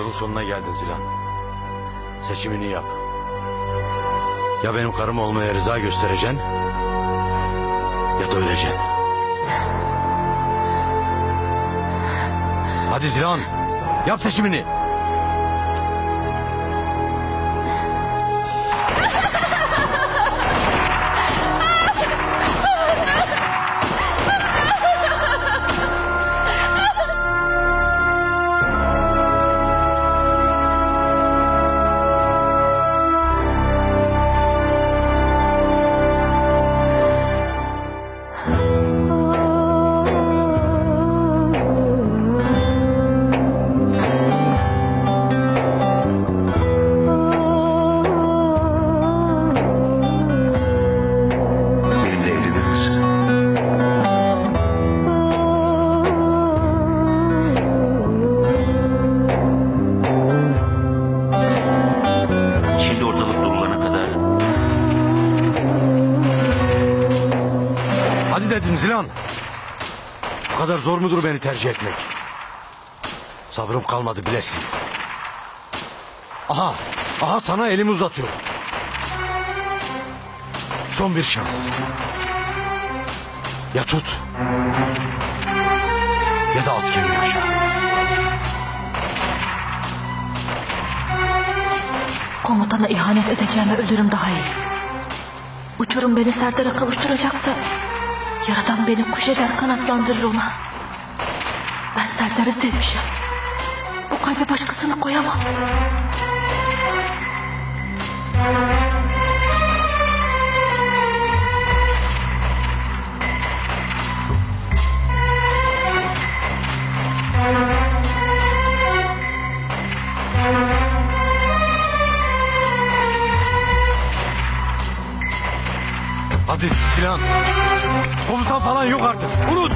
Yolun sonuna geldin Zilan. Seçimini yap. Ya benim karım olmaya rıza göstereceksin, ya da öleceksin. Hadi Zilan, yap seçimini. Hadi dedim Zilan. Bu kadar zor mudur beni tercih etmek? Sabrım kalmadı bilesin. Aha sana elimi uzatıyorum. Son bir şans. Ya tut, ya da at kendini aşağı. Komutana ihanet edeceğime ölürüm daha iyi. Uçurum beni Serdar'a kavuşturacaksa Yaradan beni kuş eder, kanatlandırır ona. Ben Serdar'ı sevmişim. Bu kalbe başkasını koyamam. Hadi Sinan. Komutan falan yok artık. Unut.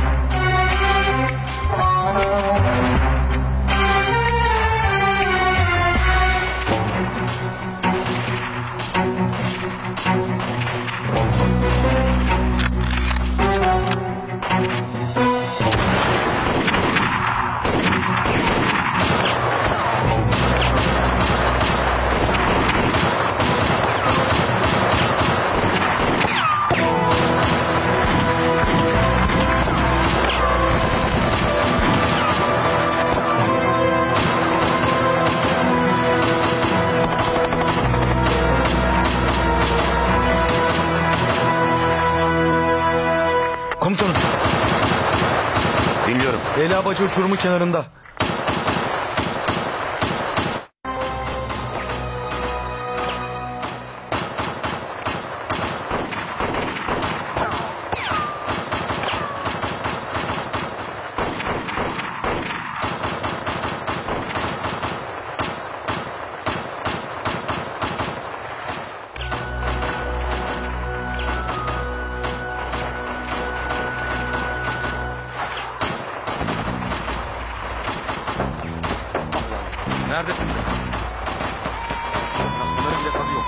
Komutanım. Dinliyorum. Leyla Bacı uçurumun kenarında. Neredesin? Nasılların bile tadı yok.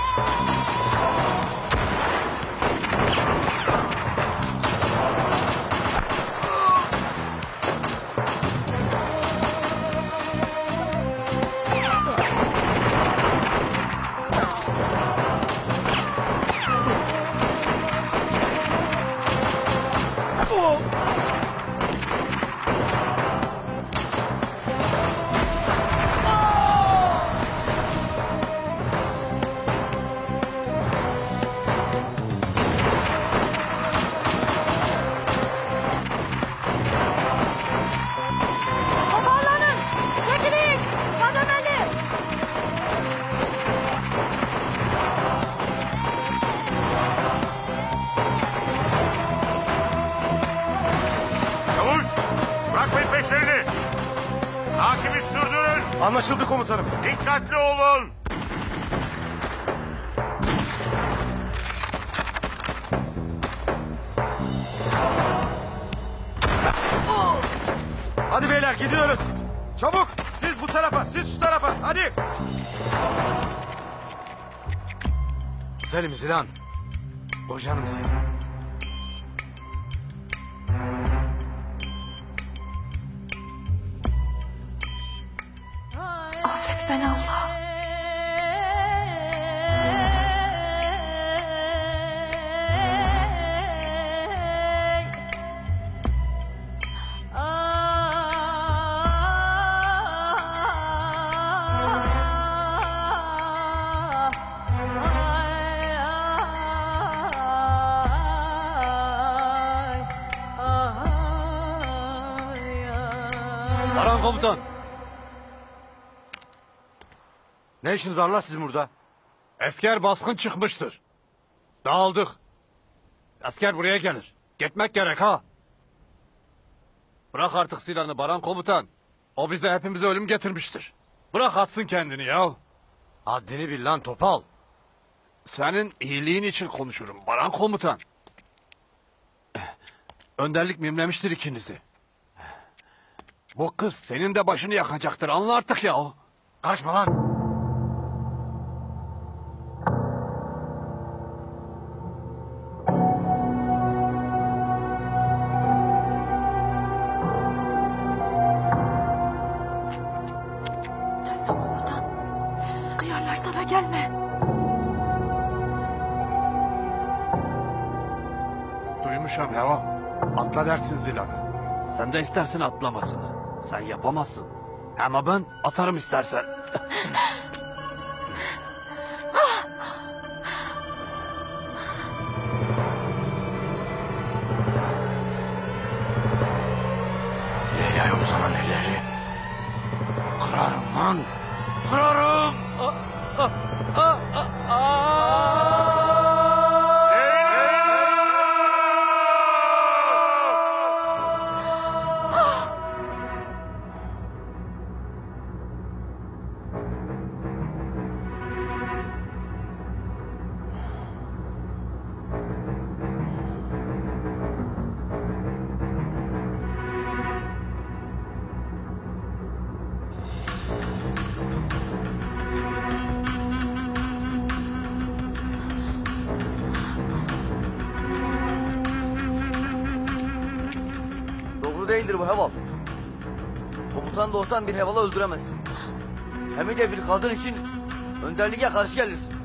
Takibi sürdürün. Anlaşıldı komutanım. Dikkatli olun. Hadi beyler gidiyoruz. Çabuk. Siz bu tarafa, siz şu tarafa. Hadi. Gidelim Zilan. Boşanım seni. Affet komutan. Ne işiniz var lan sizin burada? Asker baskın çıkmıştır. Dağıldık. Asker buraya gelir. Gitmek gerek ha. Bırak artık silahını Baran komutan. O bize hepimize ölüm getirmiştir. Bırak atsın kendini ya. Haddini bil lan topal. Senin iyiliğin için konuşurum Baran komutan. Önderlik mimlemiştir ikinizi. Bu kız senin de başını yakacaktır. Anla artık ya. Karışma lan. Gelme komutan. Kıyarlar sana, gelme. Duymuşum ya. Atla dersin Zilan'ı. Sen de istersin atlamasını. Sen yapamazsın. Ama ben atarım istersen. Leyla'ya uzanan elleri. Kırarım lan. Kırarım. Doğru değildir bu Heval. Komutan da olsan bir Heval'ı öldüremezsin. Hem de bir kadın için önderliğe karşı gelirsin.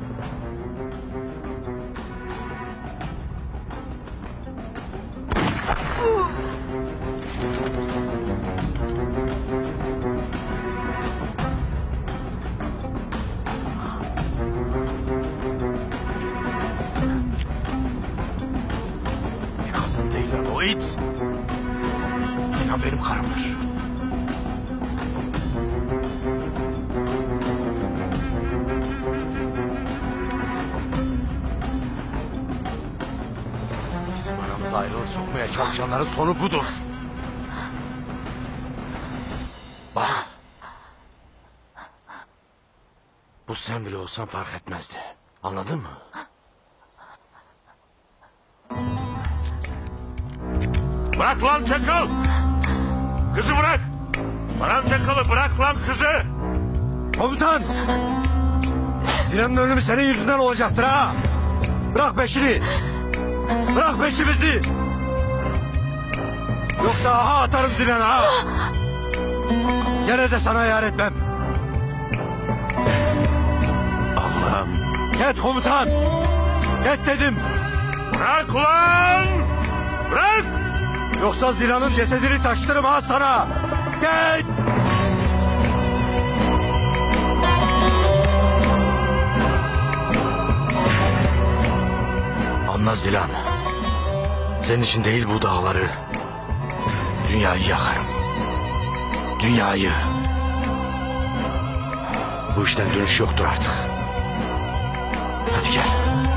Bir kadın değil lan o it. Sinan benim karımdır. Bizim aramıza ayrılık sokmaya çalışanların sonu budur. Bak. Bu sen bile olsan fark etmezdi. Anladın mı? Bırak lan çakal. Kızı bırak. Baran çakalı bırak lan kızı. Komutan! Sinan'ın ölümü senin yüzünden olacaktır ha! Bırak peşini! Bırak peşimizi! Yoksa aha atarım Sinan'ı ha! Gene de sana yar etmem! Allah'ım! Git komutan! Git dedim! Bırak ulan. Bırak. Yoksa Zilan'ın cesedini taştırırım ha sana! Git! Anla Zilan. Senin için değil bu dağları. Dünyayı yakarım. Dünyayı. Bu işten dönüş yoktur artık. Hadi gel.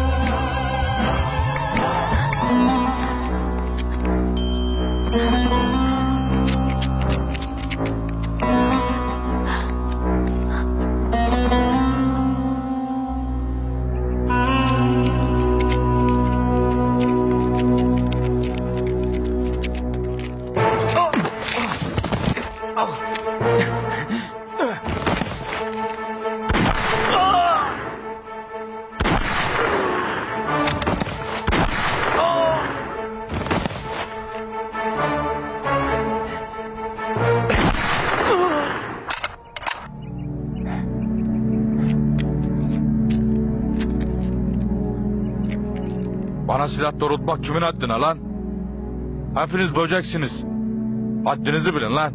Bana silah doğrultmak kimin haddine lan? Hepiniz böceksiniz. Haddinizi bilin lan.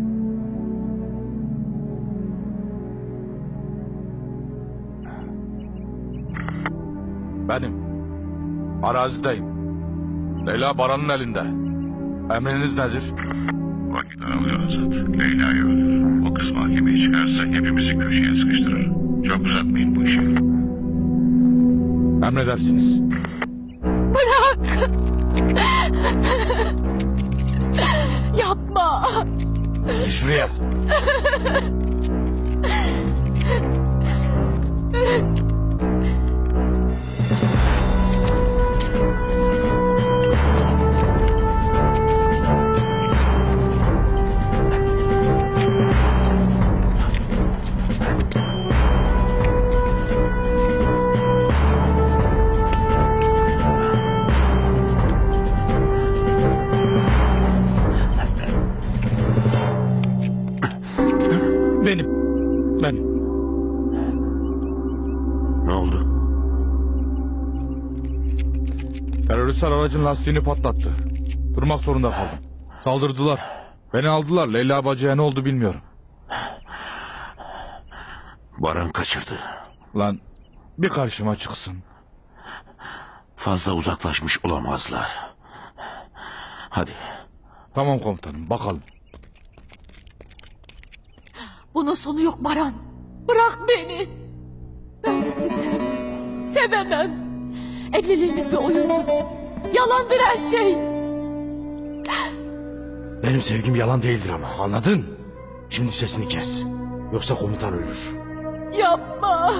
Benim. Arazideyim. Leyla Baran'ın elinde. Emriniz nedir? Vakit daralıyor Azat. Leyla'yı öldür. O kız mahkemeye çıkarsa hepimizi köşeye sıkıştırır. Çok uzatmayın bu işi. Emredersiniz. Yapma. Gel şuraya. Benim. Ne oldu? Teröristler aracın lastiğini patlattı. Durmak zorunda kaldım. Saldırdılar. Beni aldılar. Leyla bacıya ne oldu bilmiyorum. Baran kaçırdı. Lan bir karşıma çıksın. Fazla uzaklaşmış olamazlar. Hadi. Tamam komutanım, bakalım. Bunun sonu yok Baran. Bırak beni. Ben seni sevmem. Sevemem. Evliliğimiz bir oyundu. Yalandır her şey. Benim sevgim yalan değildir ama, anladın? Şimdi sesini kes. Yoksa komutan ölür. Yapma.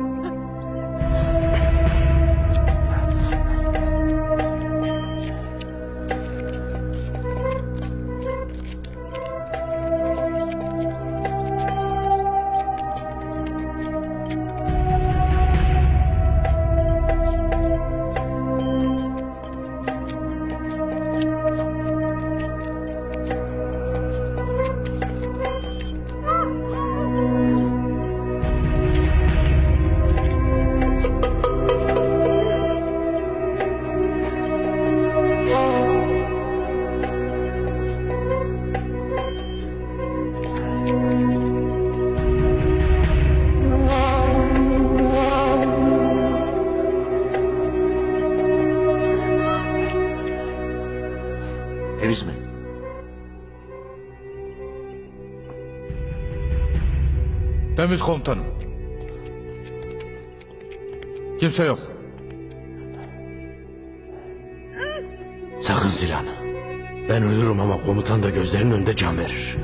Temiz mi? Temiz komutanım. Kimse yok. Sakın silahını. Ben ölürüm ama komutan da gözlerinin önünde can verir.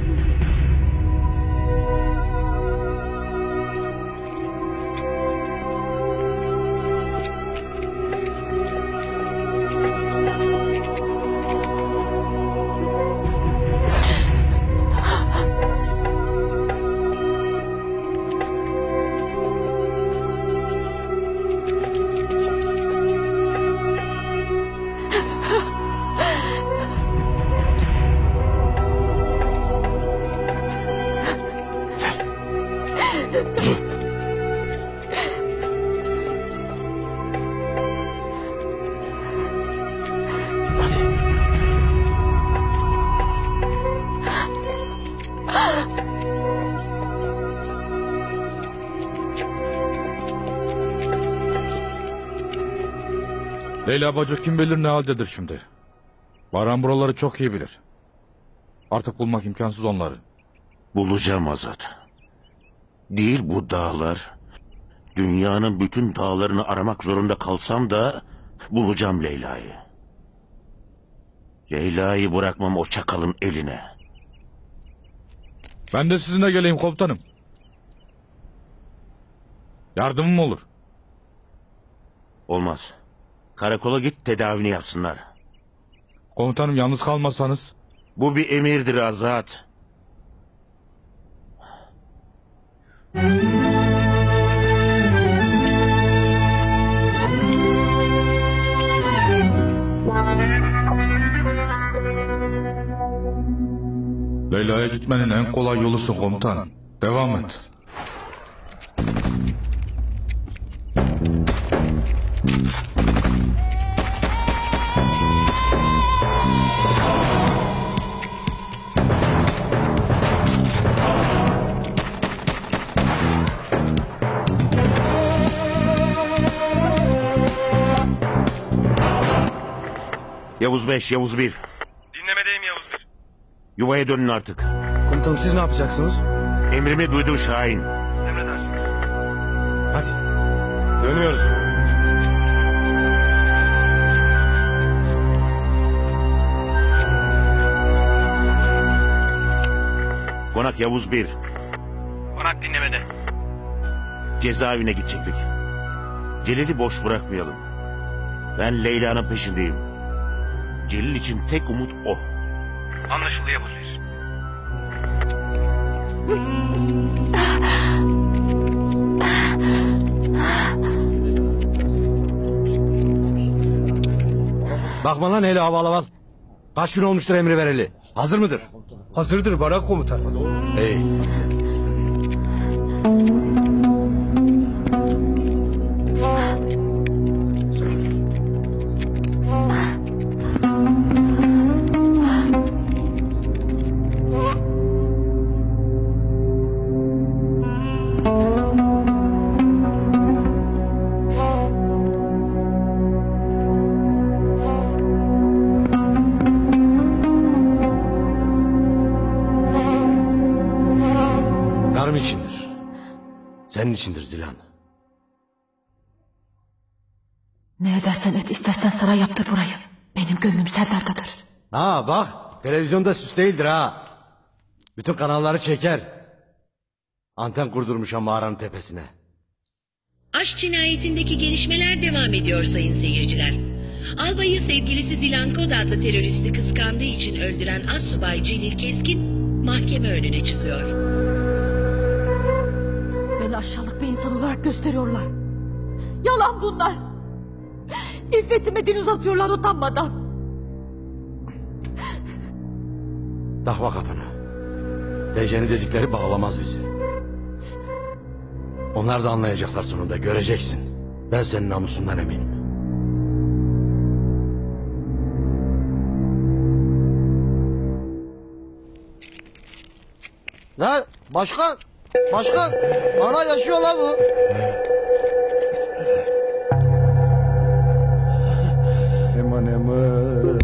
Leyla bacı kim bilir ne haldedir şimdi. Baran buraları çok iyi bilir. Artık bulmak imkansız onları. Bulacağım Azat. Değil bu dağlar. Dünyanın bütün dağlarını aramak zorunda kalsam da bulacağım Leyla'yı. Leyla'yı bırakmam o çakalın eline. Ben de sizinle geleyim komutanım. Yardımım olur. Olmaz. Karakola git, tedavini yapsınlar. Komutanım yalnız kalmazsanız. Bu bir emirdir Azat. Leyla'ya gitmenin en kolay yolusun komutan. Devam et. Yavuz 5, Yavuz 1. Dinlemedeyim Yavuz Bir. Yuvaya dönün artık. Komutanım siz ne yapacaksınız? Emrimi duydun Şahin. Emredersiniz. Hadi. Dönüyoruz. Konak Yavuz 1. Konak dinlemede. Cezaevine gidecektik. Celil'i boş bırakmayalım. Ben Leyla'nın peşindeyim. Celil için tek umut o. Anlaşıldı Yavuz 1. Bakma lan hele havalı. Kaç gün olmuştur emri vereli? Hazır mıdır? Hazırdır Barak komutan. İyi. Karım içindir. Senin içindir Zilan. Ne edersen et, istersen saray yaptır burayı. Benim gönlüm Serdar'dadır. Ha bak, televizyonda süs değildir ha. Bütün kanalları çeker. Anten kurdurmuşam mağaranın tepesine. Aşk cinayetindeki gelişmeler devam ediyor sayın seyirciler. Albayı sevgilisi Zilan Kod adlı teröristi kıskandığı için öldüren Assubay Celil Keskin mahkeme önüne çıkıyor. Beni aşağılık bir insan olarak gösteriyorlar. Yalan bunlar. İffetime dil uzatıyorlar utanmadan. Takma kafana. Dece'nin dedikleri bağlamaz bizi. Onlar da anlayacaklar sonunda, göreceksin. Ben senin namusundan eminim. Lan başkan. Başkan. Ana yaşıyor lan bu. Eman eman.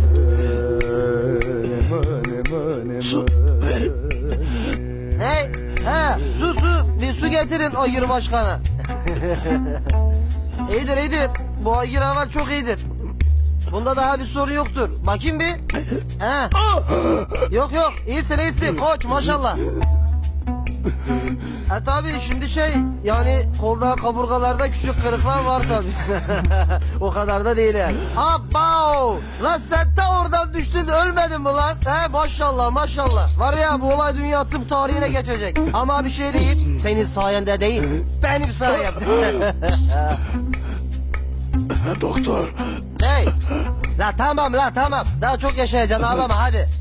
Su verin. Hey. He. Su. Bir su getirin Aygır başkana. iyidir iyidir. Bu Aygır Aval çok iyidir. Bunda daha bir sorun yoktur. Bakayım bir. He. Yok yok. İyisin koç maşallah. Ha tabii şimdi yani kolda kaburgalarda küçük kırıklar var tabii. O kadar da değil yani. Abbao! Lan sen de oradan düştün ölmedin mi lan? He maşallah. Var ya bu olay dünya tıp tarihine geçecek. Ama bir şey diyeyim. Senin sayende değil. Benim sayemde. Doktor. Hey! La tamam. Daha çok yaşayacaksın ağlama hadi.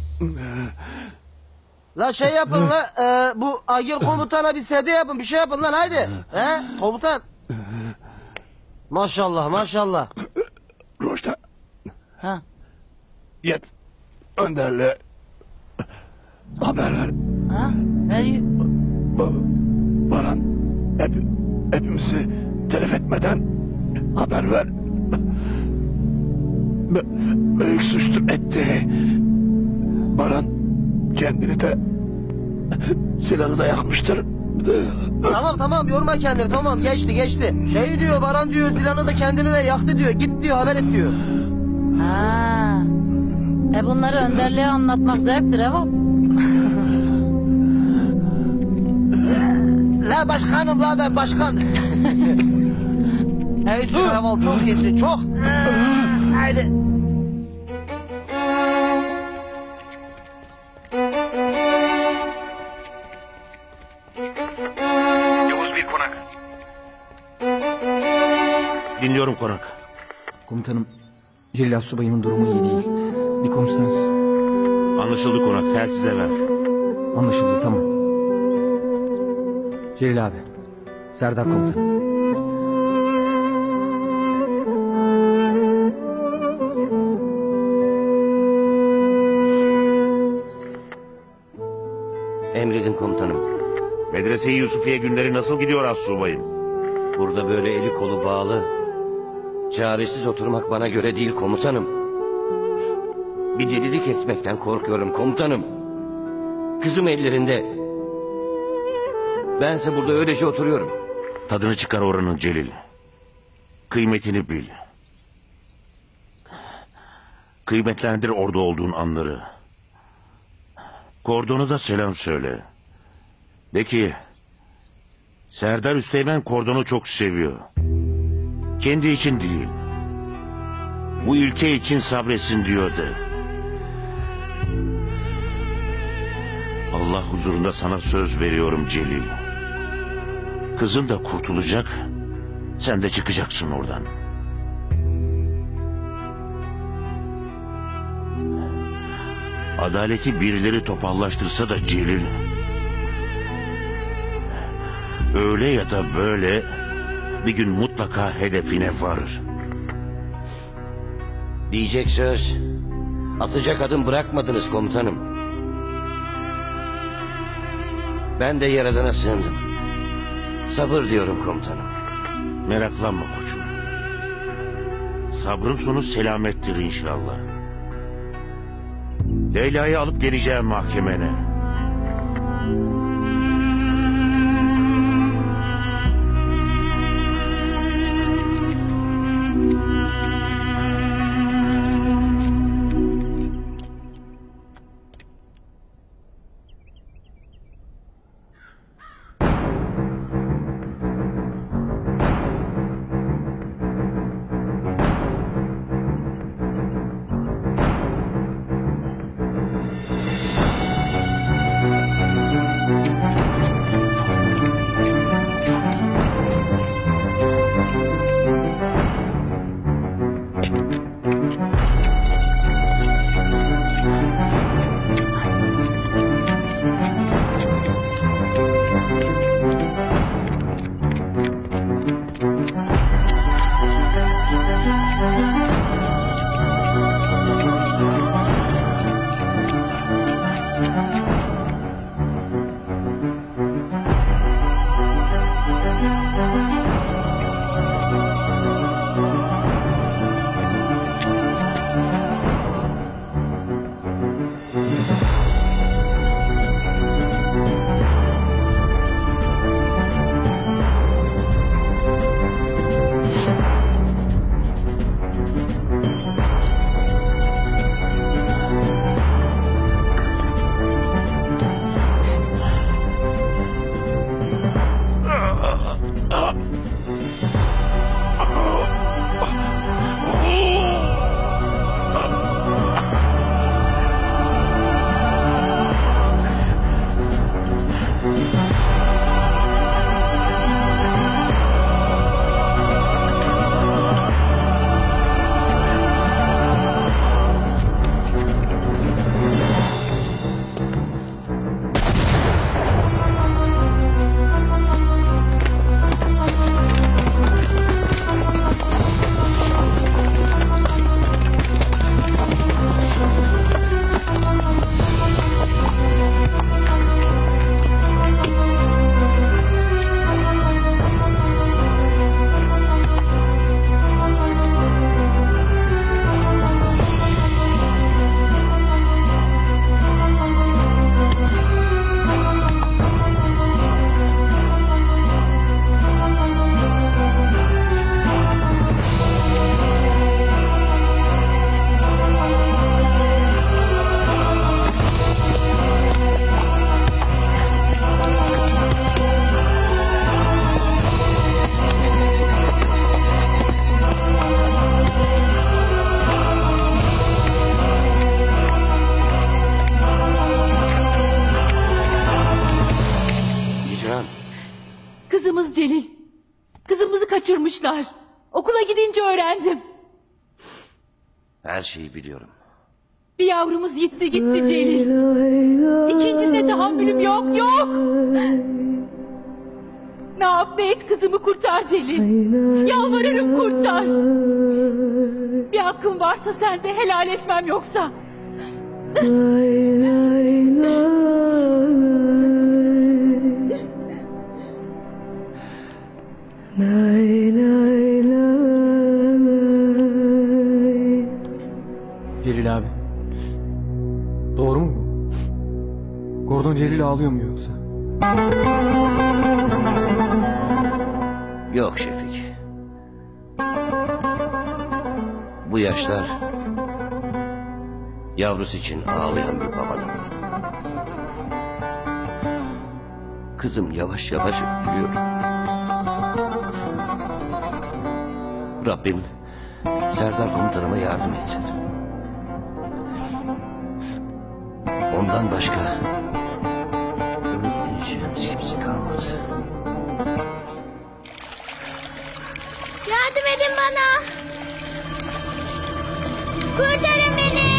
La yapın la bu Agil komutana bir sedye yapın bir şey yapın lan haydi. He komutan. Maşallah. Roşta. Ha. Yet. Önder'le haber ver. Ha? Ne? Baran hepimizi telef etmeden haber ver. Büyük suçtur etti. Baran kendini de silahı da yakmıştır. Tamam yorma kendini tamam geçti. Diyor Baran diyor silahını da kendini de yaktı diyor git diyor haber et diyor. Ha. Bunları önderliğe anlatmak zevktir evet. La başkanım la ben başkan. Hey Süleyman çok iyisin çok. Haydi. Yavuz bir konak. Dinliyorum Konak. Komutanım, Celil Assubay'ın durumu iyi değil. Bir konuşsanız. Anlaşıldı Konak, telsize ver. Anlaşıldı, tamam. Celil abi, Serdar komutanım. Emredin komutanım. Medrese-i Yusufiye günleri nasıl gidiyor Assubayım? Burada böyle eli kolu bağlı, çaresiz oturmak bana göre değil komutanım. Bir delilik etmekten korkuyorum komutanım. Kızım ellerinde. Bense burada öylece oturuyorum. Tadını çıkar oranın Celil. Kıymetini bil. Kıymetlendir orada olduğun anları. Kordonu da selam söyle. De ki Serdar Üsteğmen Kordon'u çok seviyor. Kendi için değil. Bu ülke için sabretsin diyordu. Allah huzurunda sana söz veriyorum Celil. Kızın da kurtulacak. Sen de çıkacaksın oradan. Adaleti birileri topallaştırsa da Celil, öyle ya da böyle bir gün mutlaka hedefine varır. Diyecek söz, atacak adım bırakmadınız komutanım. Ben de Yaradan'a sığındım. Sabır diyorum komutanım. Meraklanma koçum. Sabrın sonu selamettir inşallah. Leyla'yı alıp geleceğim mahkemene. Kızımız Celil. Kızımızı kaçırmışlar. Okula gidince öğrendim. Her şeyi biliyorum. Bir yavrumuz gitti Celil. İkincisine tahammülüm yok. Ne yap ne et kızımı kurtar Celil. Yalvarırım kurtar. Bir hakkın varsa sen de helal etmem yoksa. Celil abi. Doğru mu bu? Gordon Celil ağlıyor mu yoksa? Yok Şefik. Bu yaşlar yavrusu için ağlayan bir babanın. Kızım yavaş yavaş ölüyor. Rabbim Serdar komutanıma yardım etsin. Ondan başka öğretmeyeceğim kimse kalmadı. Yardım edin bana. Kurtarın beni.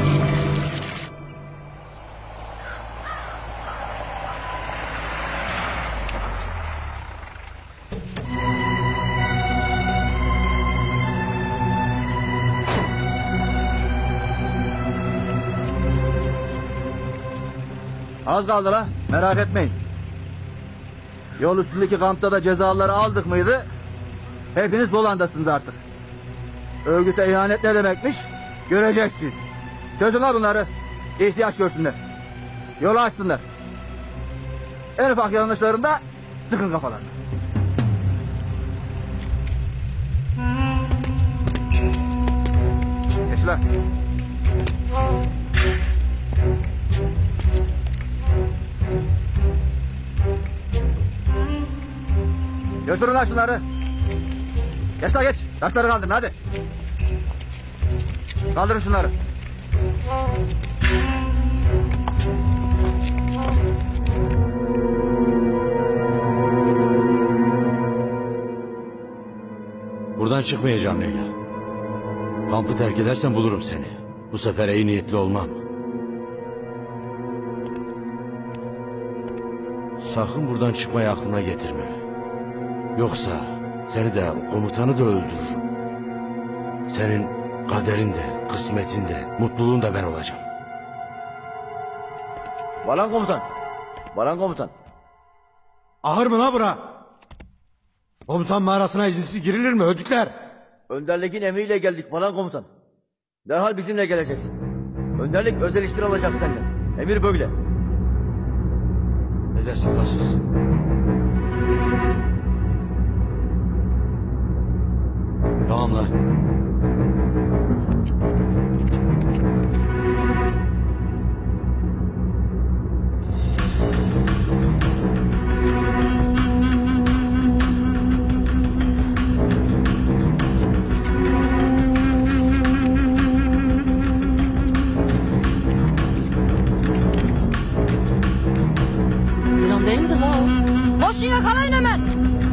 Az kaldı la, merak etmeyin. Yol üstündeki kampta da cezaları aldık mıydı? Hepiniz Bolandasınız artık. Örgüte ihanet ne demekmiş? Göreceksiniz. Çözün la bunları. İhtiyaç görsünler. Yolu açsınlar. En ufak yanlışlarında sıkın kafalarını. Geç la. Götürün lan şunları. Geç lan geç. Taşları kaldırın hadi. Kaldırın şunları. Buradan çıkmayacağım Leyla. Kampı terk edersen bulurum seni. Bu sefer iyi niyetli olmam. Sakın buradan çıkmayı aklına getirme. Yoksa seni de komutanı da öldürürüm. Senin kaderin de, kısmetin de, mutluluğun da ben olacağım. Baran komutan. Baran komutan. Ahır mı la bura? Komutan mağarasına izinsiz girilir mi ödükler? Önderliğin emriyle geldik Baran komutan. Derhal bizimle geleceksin. Önderlik özel işleri alacak senden. Emir böyle. Ne dersin lan siz? Tamam lan. Zilan değil midir la o? Koşun yakalayın hemen.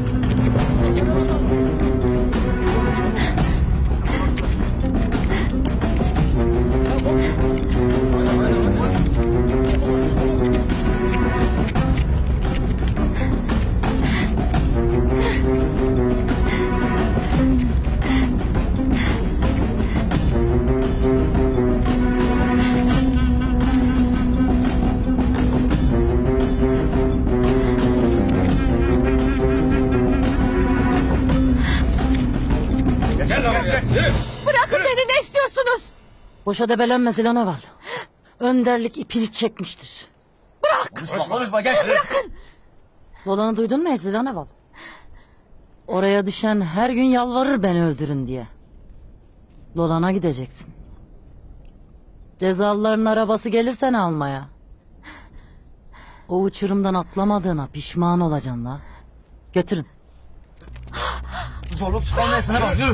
Bırakın beni, ne istiyorsunuz? Boşa debelenme Zilan Eval. Önderlik ipini çekmiştir. Bırak. Konuşma gel. Bırakın. Lolan'ı duydun mu Zilan Eval? Oraya düşen her gün yalvarır beni öldürün diye. Lolan'a gideceksin. Cezalıların arabası gelir seni almaya. O uçurumdan atlamadığına pişman olacaksın la. Götürün. Zorluk çıkarmayasın ha bak yürü.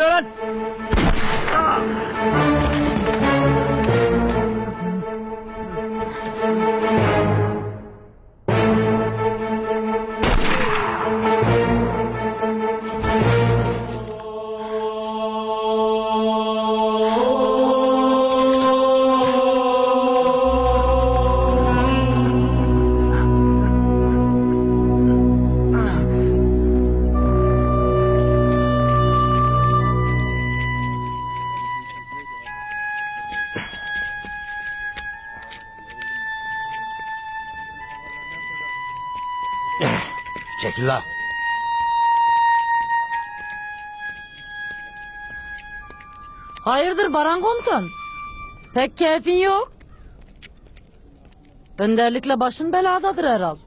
oluyor lan? Çekil la. Hayırdır Baran komutan? Pek keyfin yok. Önderlikle başın beladadır herhal.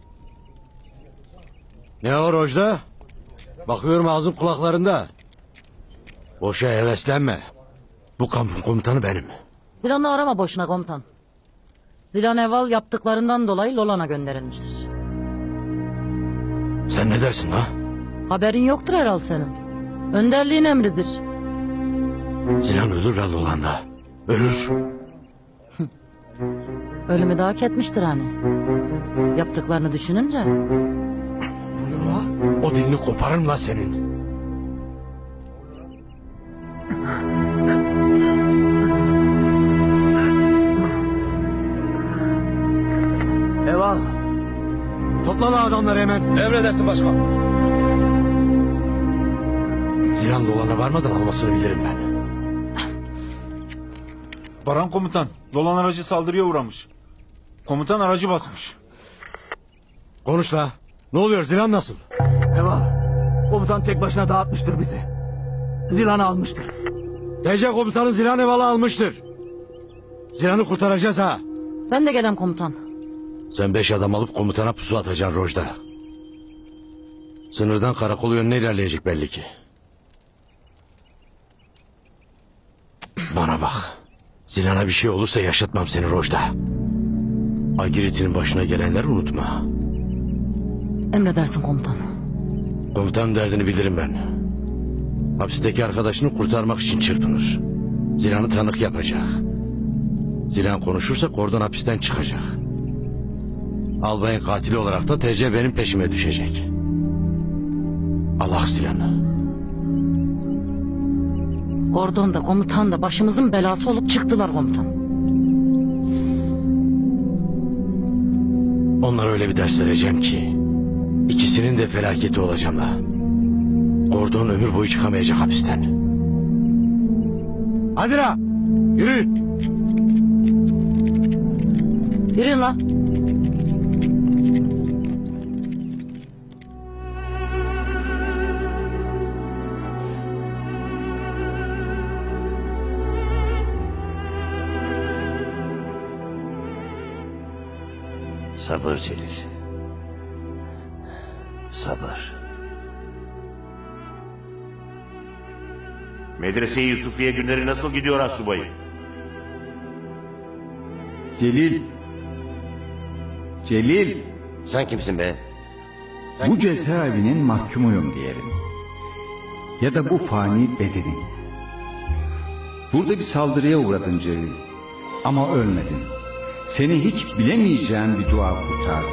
Ne o Rojda? Bakıyorum ağzın kulaklarında. Boşa heveslenme. Bu kampın komutanı benim. Zilan'ı arama boşuna komutan. Zilan Eval yaptıklarından dolayı Lolan'a gönderilmiştir. Sen ne dersin ha? Haberin yoktur herhal senin. Önderliğin emridir. Zilan ölür la Lolan'da. Ölür. Ölümü de hak etmiştir hani. Yaptıklarını düşününce. O dilini koparırım la senin. Eyvallah. Topla la adamları hemen. Emredersin başkan. Zilan Lolan'a varmadan almasını bilirim ben. Baran komutan, Lolan aracı saldırıya uğramış. Komutan aracı basmış. Konuş la. Ne oluyor, Zilan nasıl? Eyvallah. Komutan tek başına dağıtmıştır bizi. Zilan'ı almıştır. TC komutanın Zilan Eval'ı almıştır. Zilan'ı kurtaracağız ha. Ben de gelem komutan. Sen 5 adam alıp komutana pusu atacaksın Rojda. Sınırdan karakol yönüne ilerleyecek belli ki. Bana bak. Zilan'a bir şey olursa yaşatmam seni Rojda. Agirit'in başına gelenleri unutma. Emredersin komutan. Komutanın derdini bilirim ben. Hapisteki arkadaşını kurtarmak için çırpınır. Zilan'ı tanık yapacak. Zilan konuşursa kordon hapisten çıkacak. Albayın katili olarak da TC benim peşime düşecek. Allah Zilan'ı. Kordon da komutan da başımızın belası olup çıktılar komutan. Onlara öyle bir ders vereceğim ki ikisinin de felaketi olacağım da. Kordon ömür boyu çıkamayacak hapisten. Hadi la, yürü. Yürüyün la. Sabır Celil. Sabır. Medrese-i Yusufiye günleri nasıl gidiyor astsubayım? Celil. Celil. Sen kimsin be? Bu cezaevinin mahkumuyum diyelim. Ya da bu fani bedenin. Burada bir saldırıya uğradın Celil. Ama ölmedin. Seni hiç bilemeyeceğin bir dua kurtardı.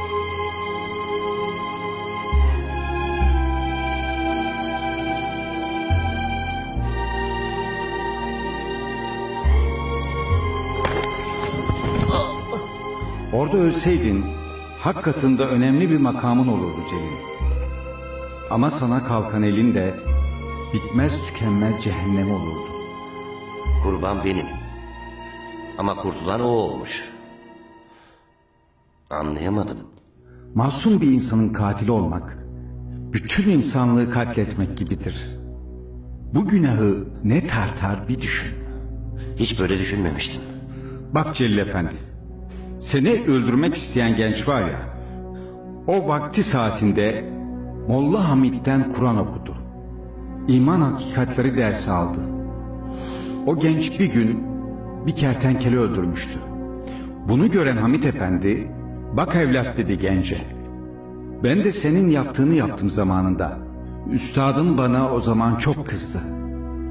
Orada ölseydin hak katında önemli bir makamın olurdu Celil. Ama sana kalkan elin de bitmez tükenmez cehennem olurdu. Kurban benim. Ama kurtulan o olmuş. Anlayamadım. Masum bir insanın katili olmak, bütün insanlığı katletmek gibidir. Bu günahı ne tartar bir düşün. Hiç böyle düşünmemiştim. Bak Celil Efendi, seni öldürmek isteyen genç var ya, o vakti saatinde Molla Hamid'den Kur'an okudu. İman hakikatleri dersi aldı. O genç bir gün bir kertenkele öldürmüştü. Bunu gören Hamid Efendi, bak evlat dedi gence. Ben de senin yaptığını yaptım zamanında. Üstadım bana o zaman çok kızdı.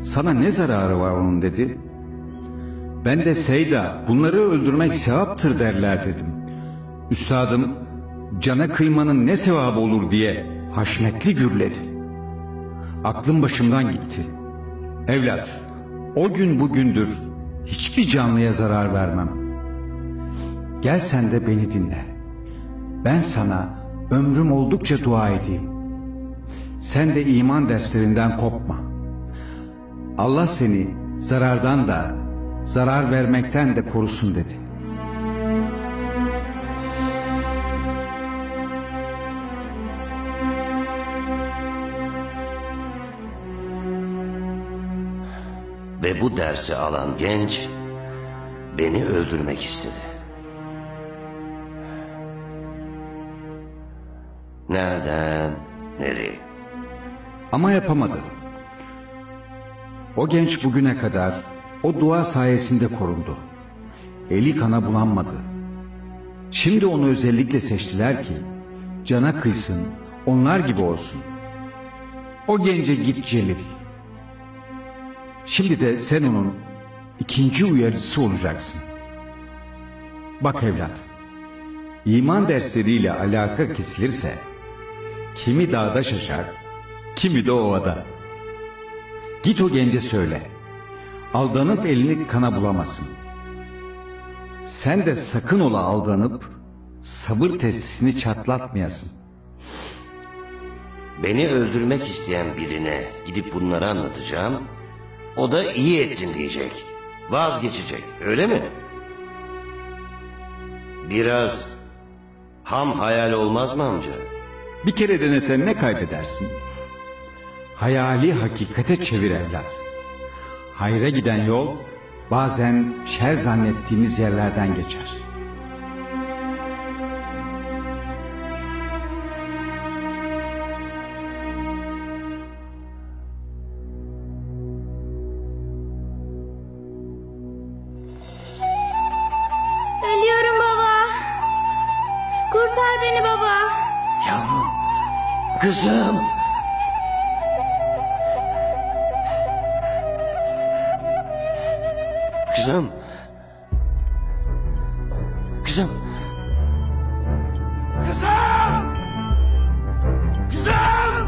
Sana ne zararı var onun dedi. Ben de Seyda bunları öldürmek sevaptır derler dedim. Üstadım cana kıymanın ne sevabı olur diye haşmetli gürledi. Aklım başımdan gitti. Evlat, o gün bugündür hiçbir canlıya zarar vermem. Gel sen de beni dinle. Ben sana ömrüm oldukça dua edeyim. Sen de iman derslerinden kopma. Allah seni zarardan da zarar vermekten de korusun dedi. Ve bu dersi alan genç beni öldürmek istedi. Nereden nereye? Ama yapamadı. O genç bugüne kadar o dua sayesinde korundu. Eli kana bulanmadı. Şimdi onu özellikle seçtiler ki cana kıysın, onlar gibi olsun. O gence git Celil. Şimdi de sen onun ikinci uyarıcısı olacaksın. Bak evlat, iman dersleriyle alaka kesilirse kimi dağda şaşar, kimi de ovada. Git o gence söyle, aldanıp elini kana bulamasın. Sen de sakın ola aldanıp sabır testisini çatlatmayasın. Beni öldürmek isteyen birine gidip bunları anlatacağım. O da iyi ettin diyecek. Vazgeçecek, öyle mi? Biraz ham hayal olmaz mı amca? Bir kere denesen ne kaybedersin? Hayali hakikate çevir evlat. Hayra giden yol bazen şer zannettiğimiz yerlerden geçer. Ölüyorum baba. Kurtar beni baba. Yavrum, kızım. Kızım. Kızım. Kızım! Kızım!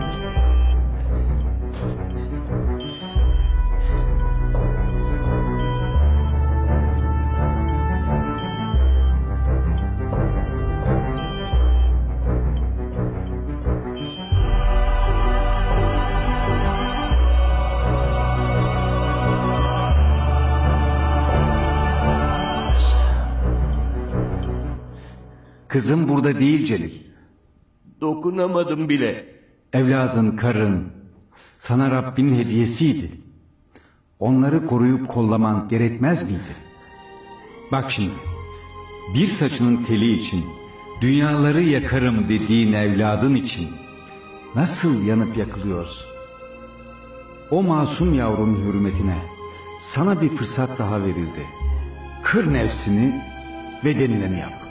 Kızım burada değil Celil. Dokunamadım bile. Evladın, karın sana Rabbin hediyesiydi. Onları koruyup kollaman gerekmez miydi? Bak şimdi, bir saçının teli için dünyaları yakarım dediğin evladın için nasıl yanıp yakılıyorsun? O masum yavrunun hürmetine sana bir fırsat daha verildi. Kır nefsini ve denileni yap.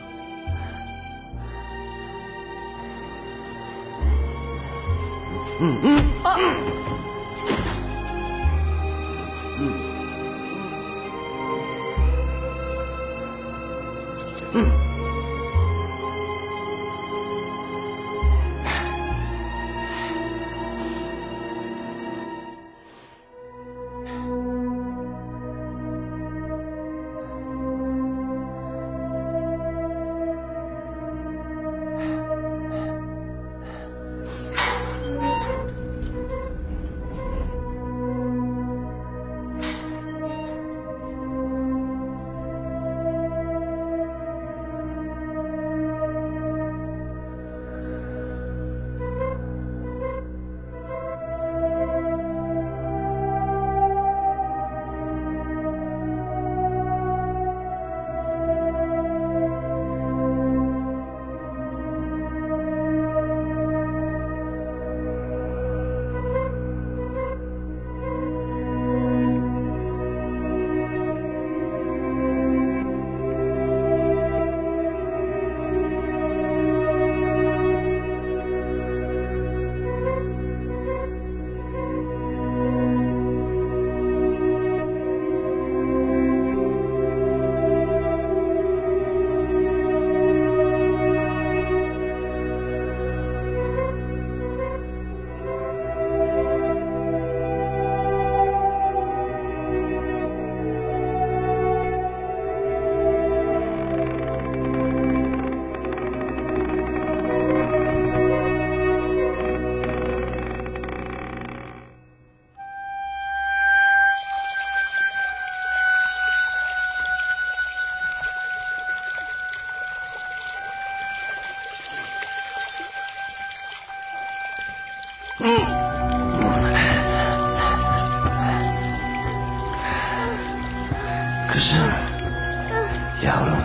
kızım. Yavrum.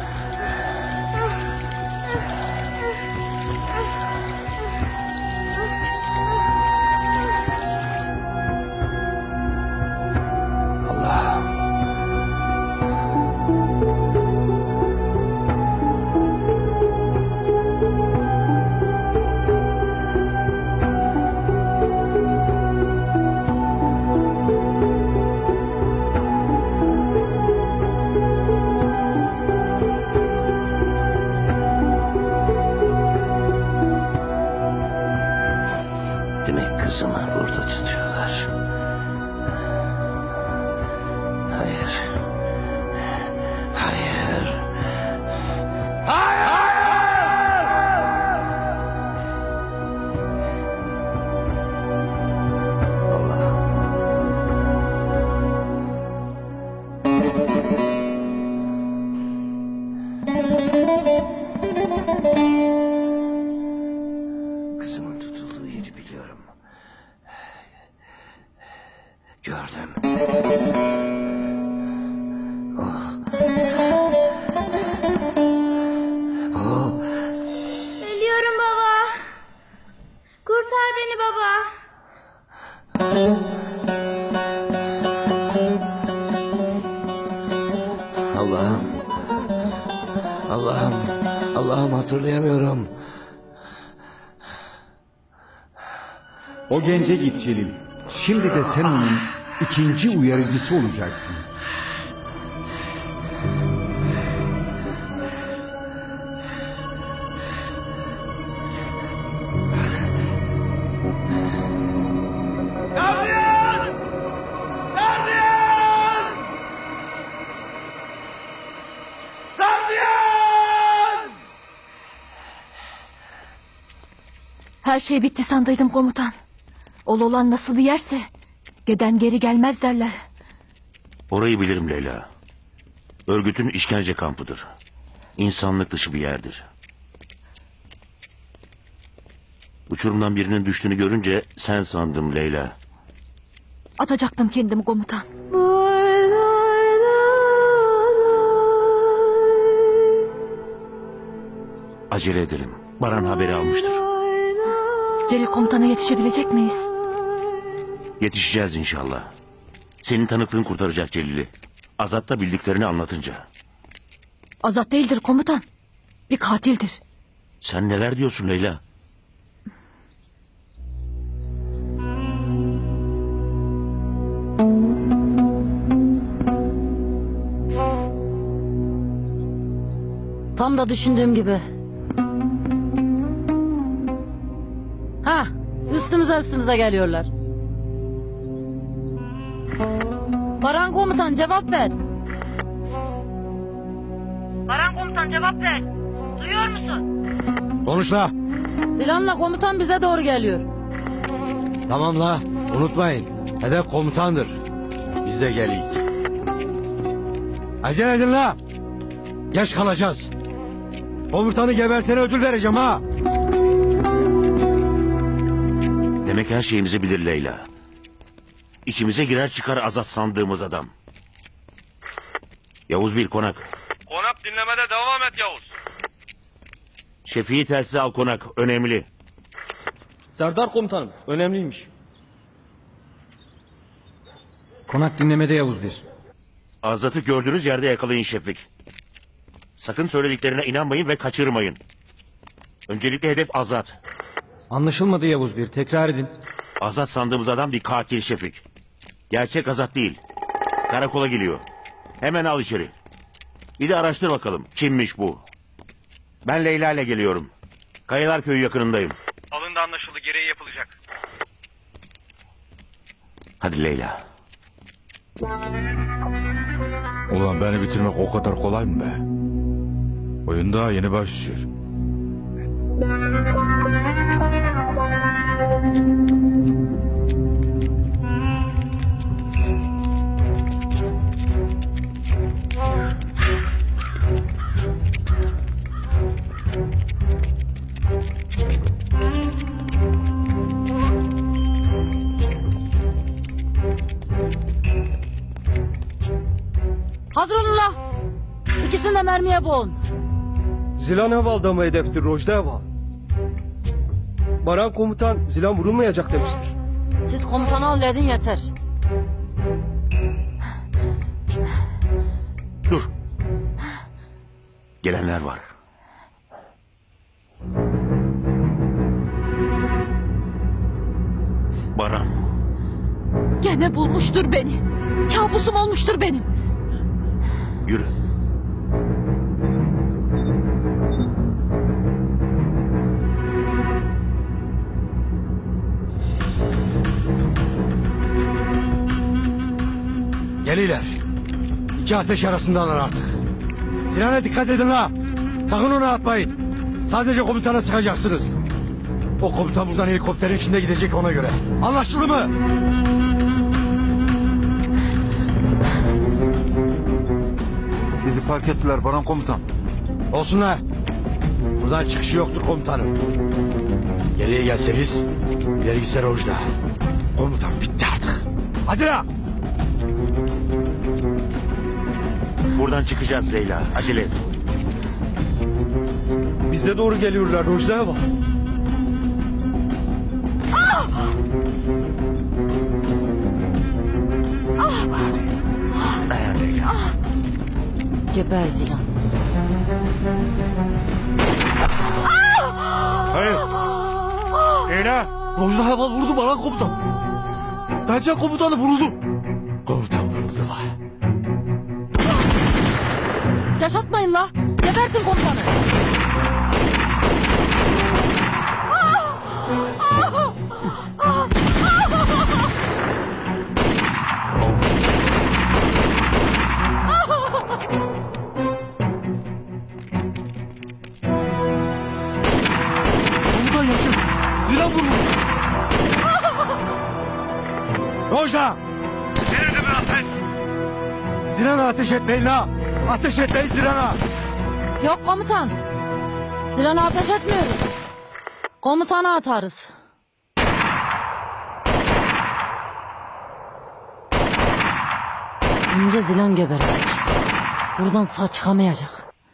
Demek kızımı burada tutuyorlar. Hayır. Hayır. Kızımın tutulduğu yeri biliyorum. Gördüm. Oh. Oh. Ölüyorum baba. Kurtar beni baba. Allah'ım. Allah'ım. Allah'ım hatırlayamıyorum. O gence git Celil. Şimdi de sen onun ikinci uyarıcısı olacaksın. Her şey bitti sandıydım komutan. Ol olan nasıl bir yerse geden geri gelmez derler. Orayı bilirim Leyla. Örgütün işkence kampıdır. İnsanlık dışı bir yerdir. Uçurumdan birinin düştüğünü görünce sen sandım Leyla. Atacaktım kendimi komutan. Acele edelim. Baran haberi almıştır. Celil komutana yetişebilecek miyiz? Yetişeceğiz inşallah. Senin tanıklığın kurtaracak Celil'i. Azat da bildiklerini anlatınca. Azat değildir komutan. Bir katildir. Sen neler diyorsun Leyla? Tam da düşündüğüm gibi. Ha, üstümüze geliyorlar. Baran komutan cevap ver. Baran komutan cevap ver. Duyuyor musun? Konuş la. Zilan'la komutan bize doğru geliyor. Tamam la. Unutmayın. Hedef komutandır. Biz de geleyik. Acele edin la. Geç kalacağız. Komutanı gebertene ödül vereceğim ha. Demek her şeyimizi bilir Leyla. İçimize girer çıkar Azat sandığımız adam. Yavuz bir konak. Konak dinlemede devam et Yavuz. Şefi'yi telsize al konak. Önemli. Serdar komutanım önemliymiş. Konak dinlemede Yavuz bir. Azat'ı gördüğünüz yerde yakalayın Şefik. Sakın söylediklerine inanmayın ve kaçırmayın. Öncelikle hedef Azat. Anlaşılmadı Yavuz bir. Tekrar edin. Azat sandığımız adam bir katil Şefik. Gerçek Azat değil. Karakola geliyor. Hemen al içeri. Bir de araştır bakalım kimmiş bu. Ben Leyla ile geliyorum. Kayalar Köyü yakınındayım. Alında anlaşıldı, gereği yapılacak. Hadi Leyla. Ulan beni bitirmek o kadar kolay mı be? Oyun daha yeni başlıyor. Hazır olun la. İkisini de mermiye boğun. Zilan Heval'da mı hedeftir Rojda Heval? Baran komutan Zilan vurulmayacak demiştir. Siz komutanı halledin yeter. Dur. Gelenler var. Baran. Gene bulmuştur beni. Kabusum olmuştur benim. Yürü. Geliler. İki ateş arasındalar artık. Silahına dikkat edin ha. Sakın onu atmayın. Sadece komutana çıkacaksınız. O komutan buradan helikopterin içinde gidecek ona göre. Anlaşıldı mı? Bizi fark ettiler Baran komutan. Olsunlar. Buradan çıkışı yoktur komutanım. Geriye gelseniz, ileri gitse Rojda. Komutan bitti artık. Hadi la! Buradan çıkacağız Leyla. Acele et. Bize doğru geliyorlar Rojda Heval. Dayan Leyla. Geber Zilan. Hayır. Leyla. Rojda Heval vurdu Baran komutan. Bence komutanı vuruldu. Komutan vuruldu la. Yaşatmayın la. Gebertin komutanı. Komutan yaşıyor. Zilan vuruldu. Rojda! Nerede mi sen? Zilan'a ateş etmeyin la! Ateş etmeyin Zilan'a! Yok komutan. Zilan'a ateş etmiyoruz. Komutana atarız. Önce Zilan geberecek. Buradan sağ çıkamayacak.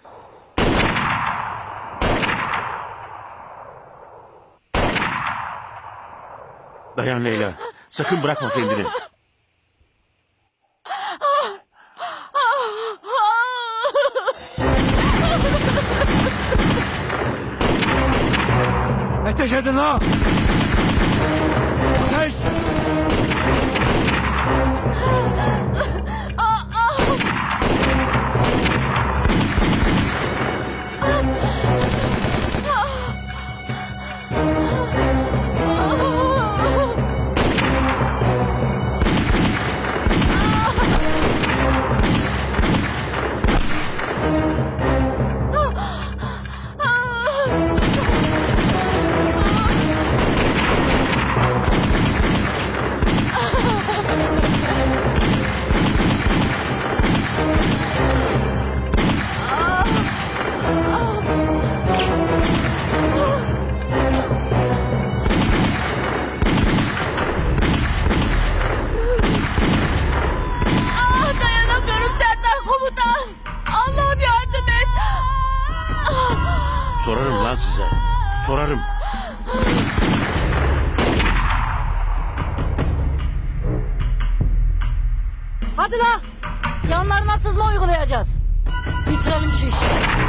Dayan Leyla. Sakın bırakma kendini. Ateş edin la! Ateş! Sorarım lan size. Sorarım. Hadi la. Yanlarına sızma uygulayacağız. Bitirelim şu işi.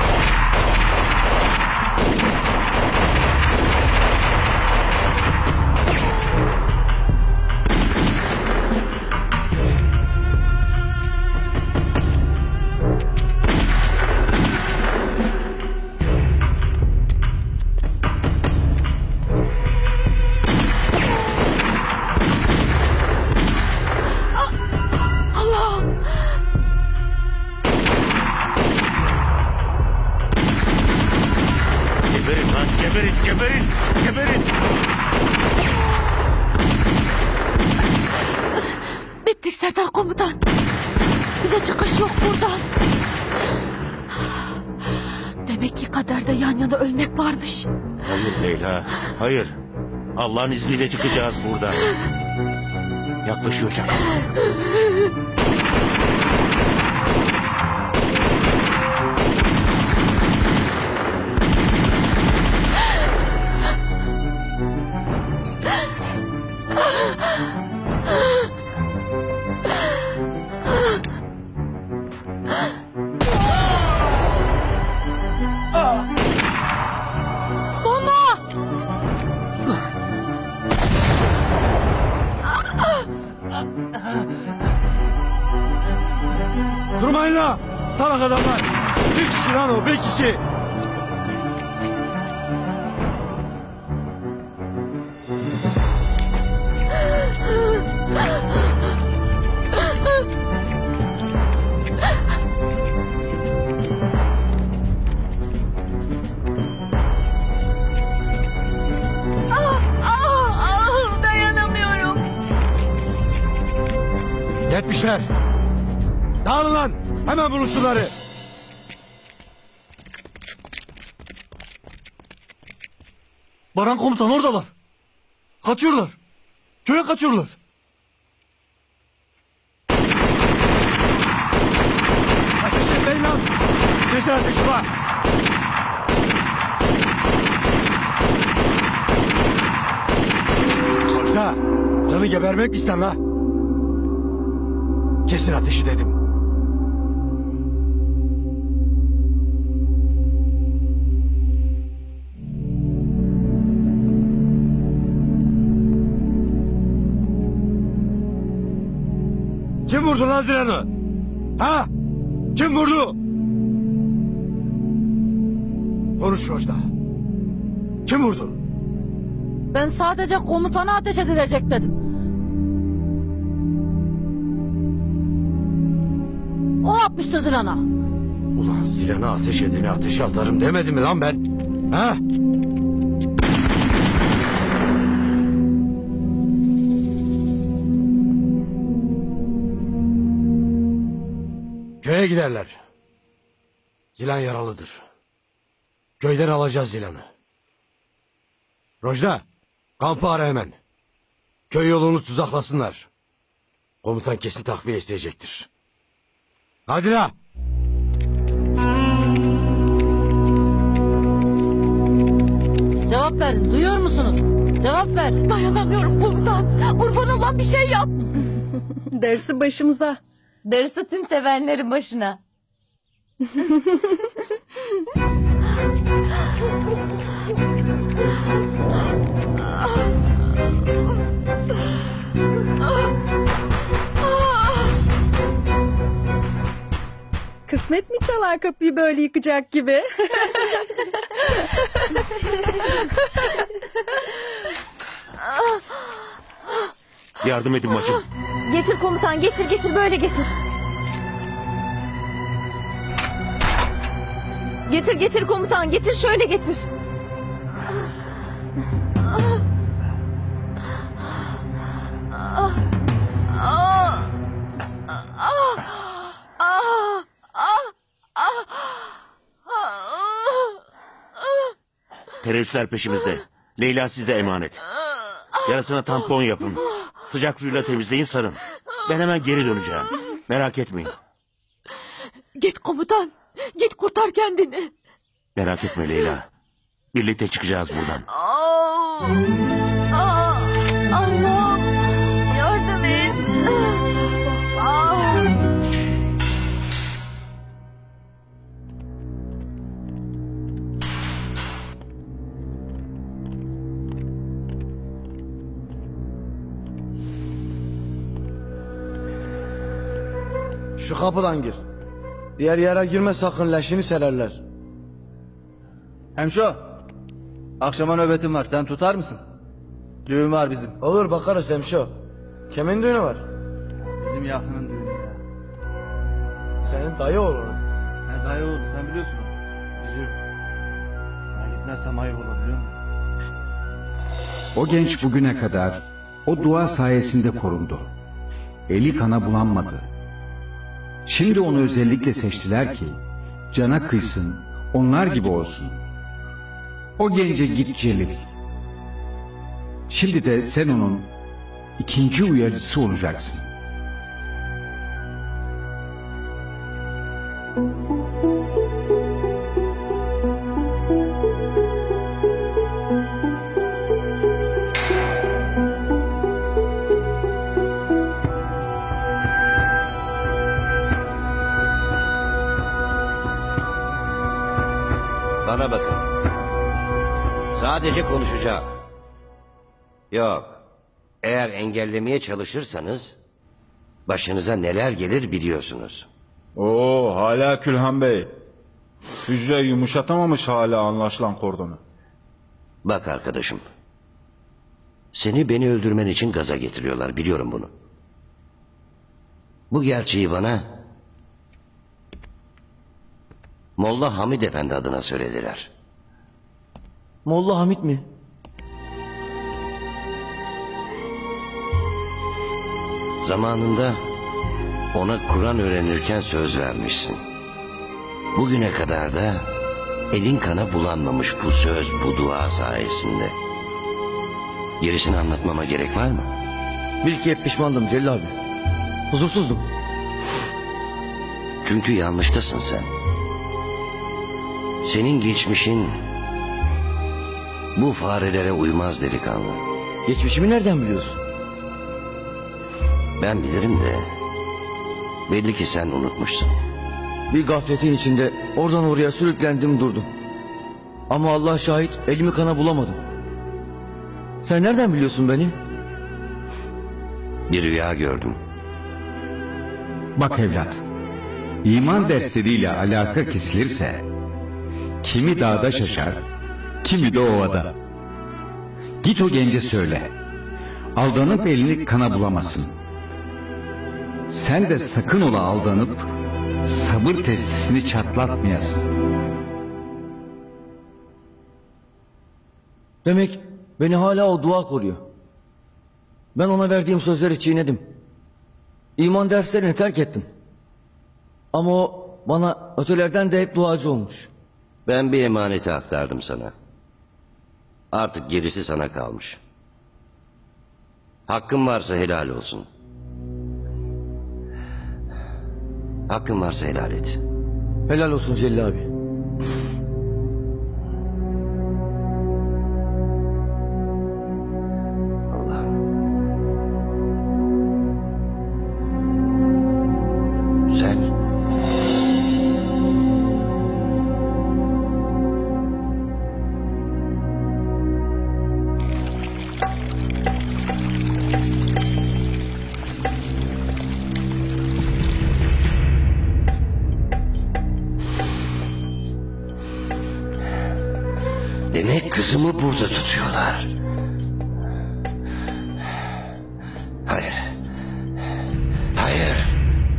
Geberin lan, geberin, geberin, geberin. Bittik Serdar komutan. Bize çıkış yok buradan. Demek ki kaderde yan yana ölmek varmış. Hayır Leyla, hayır. Allah'ın izniyle çıkacağız buradan. Yaklaşıyor çakal. Durmayın la! Salak adamlar! Bir kişi lan o, bir kişi! Dayanamıyorum. Yetmişler. Dağılın lan. Hemen bulun şunları. Baran komutan oradalar. Kaçıyorlar. Köye kaçıyorlar. Ateş etmeyin lan. Kesin ateşi var. Rojda, canı gebermek mi ister la? Kesin ateşi dedim. Kim vurdu lan Zilan'ı? Ha? Kim vurdu? Konuş Rojda. Kim vurdu? Ben sadece komutana ateş edilecek dedim. O atmıştır Zilan'a. Ulan Zilan'a ateş edeni ateşe atarım demedim mi lan ben? Ha? Köye giderler. Zilan yaralıdır. Köyden alacağız Zilan'ı. Rojda, kampı ara hemen. Köy yolunu tuzaklasınlar. Komutan kesin takviye isteyecektir. Hadi la! Cevap verin, duyuyor musunuz? Cevap ver. Dayanamıyorum komutan. Kurban olan bir şey yap. Darısı başımıza. Darısı tüm sevenlerin başına. Kısmet mi çalar kapıyı böyle yıkacak gibi? Yardım edin bacım. Getir komutan, getir böyle getir. Getir komutan, getir şöyle getir. Teröristler peşimizde. Leyla size emanet. Yarasına tampon yapın. Sıcak suyla temizleyin, sarın. Ben hemen geri döneceğim. Merak etmeyin. Git komutan, git kurtar kendini. Merak etme Leyla. Birlikte çıkacağız buradan. Allah'ım yardım et. Şu kapıdan gir. Diğer yere girme sakın, leşini sererler. Hemşo. Akşama nöbetim var. Sen tutar mısın? Düğün var bizim. Olur, bakarız hemşo. Kimin düğünü var? Bizim yakının düğünü ya. Senin dayı oğlun. Ne dayı oğlum, sen biliyorsun onu. Biliyorum. Ben gitmezsem ayıp olur, biliyor musun? O genç bugüne kadar o dua sayesinde korundu. Eli kana bulanmadı. Şimdi onu özellikle seçtiler ki cana kıysın, onlar gibi olsun. O gence git Celil. Şimdi de sen onun ikinci uyarıcısı olacaksın. Bana bakın. Sadece konuşacağım. Yok. Eğer engellemeye çalışırsanız başınıza neler gelir biliyorsunuz. Oo hala Külhan Bey. Hücre yumuşatamamış hala anlaşılan kordonu. Bak arkadaşım. Seni beni öldürmen için gaza getiriyorlar, biliyorum bunu. Bu gerçeği bana Molla Hamid Efendi adına söylediler. Molla Hamid mi? Zamanında ona Kur'an öğrenirken söz vermişsin. Bugüne kadar da elin kana bulanmamış bu söz, bu dua sayesinde. Gerisini anlatmama gerek var mı? Bil ki hep pişmandım Celil abi. Huzursuzdum. Çünkü yanlıştasın sen. Senin geçmişin bu farelere uymaz delikanlı. Geçmişimi nereden biliyorsun? Ben bilirim de belli ki sen unutmuşsun. Bir gafletin içinde oradan oraya sürüklendim durdum. Ama Allah şahit elimi kana bulamadım. Sen nereden biliyorsun beni? Bir rüya gördüm. Bak evlat, iman dersleriyle alaka kesilirse kimi dağda şaşar, kimi de ovada. Git o gence söyle, aldanıp elini kana bulamasın. Sen de sakın ola aldanıp sabır testisini çatlatmayasın. Demek beni hala o dua koruyor. Ben ona verdiğim sözleri çiğnedim. İman derslerini terk ettim. Ama o bana ötelerden de hep duacı olmuş. Ben bir emaneti aktardım sana. Artık gerisi sana kalmış. Hakkın varsa helal olsun. Hakkın varsa helal et. Helal olsun Celil abi. Sen demek kızımı burada tutuyorlar. Hayır. Hayır.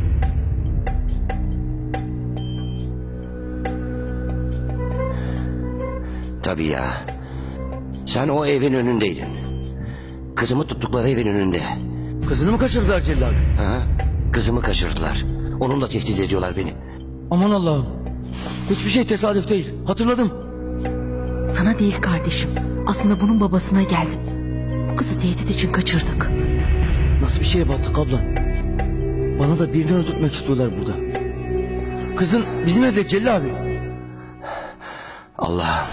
Tabii ya. Sen o evin önündeydin. Kızımı tuttukları evin önünde. Kızını mı kaçırdılar Celil abi? Ha? Kızımı kaçırdılar. Onunla tehdit ediyorlar beni. Aman Allah'ım. Hiçbir şey tesadüf değil. Hatırladım. Sana değil kardeşim. Aslında bunun babasına geldim. Bu kızı tehdit için kaçırdık. Nasıl bir şeye battık abla? Bana da birini öldürtmek istiyorlar burada. Kızın bizim evde Celil abi. Allah'ım.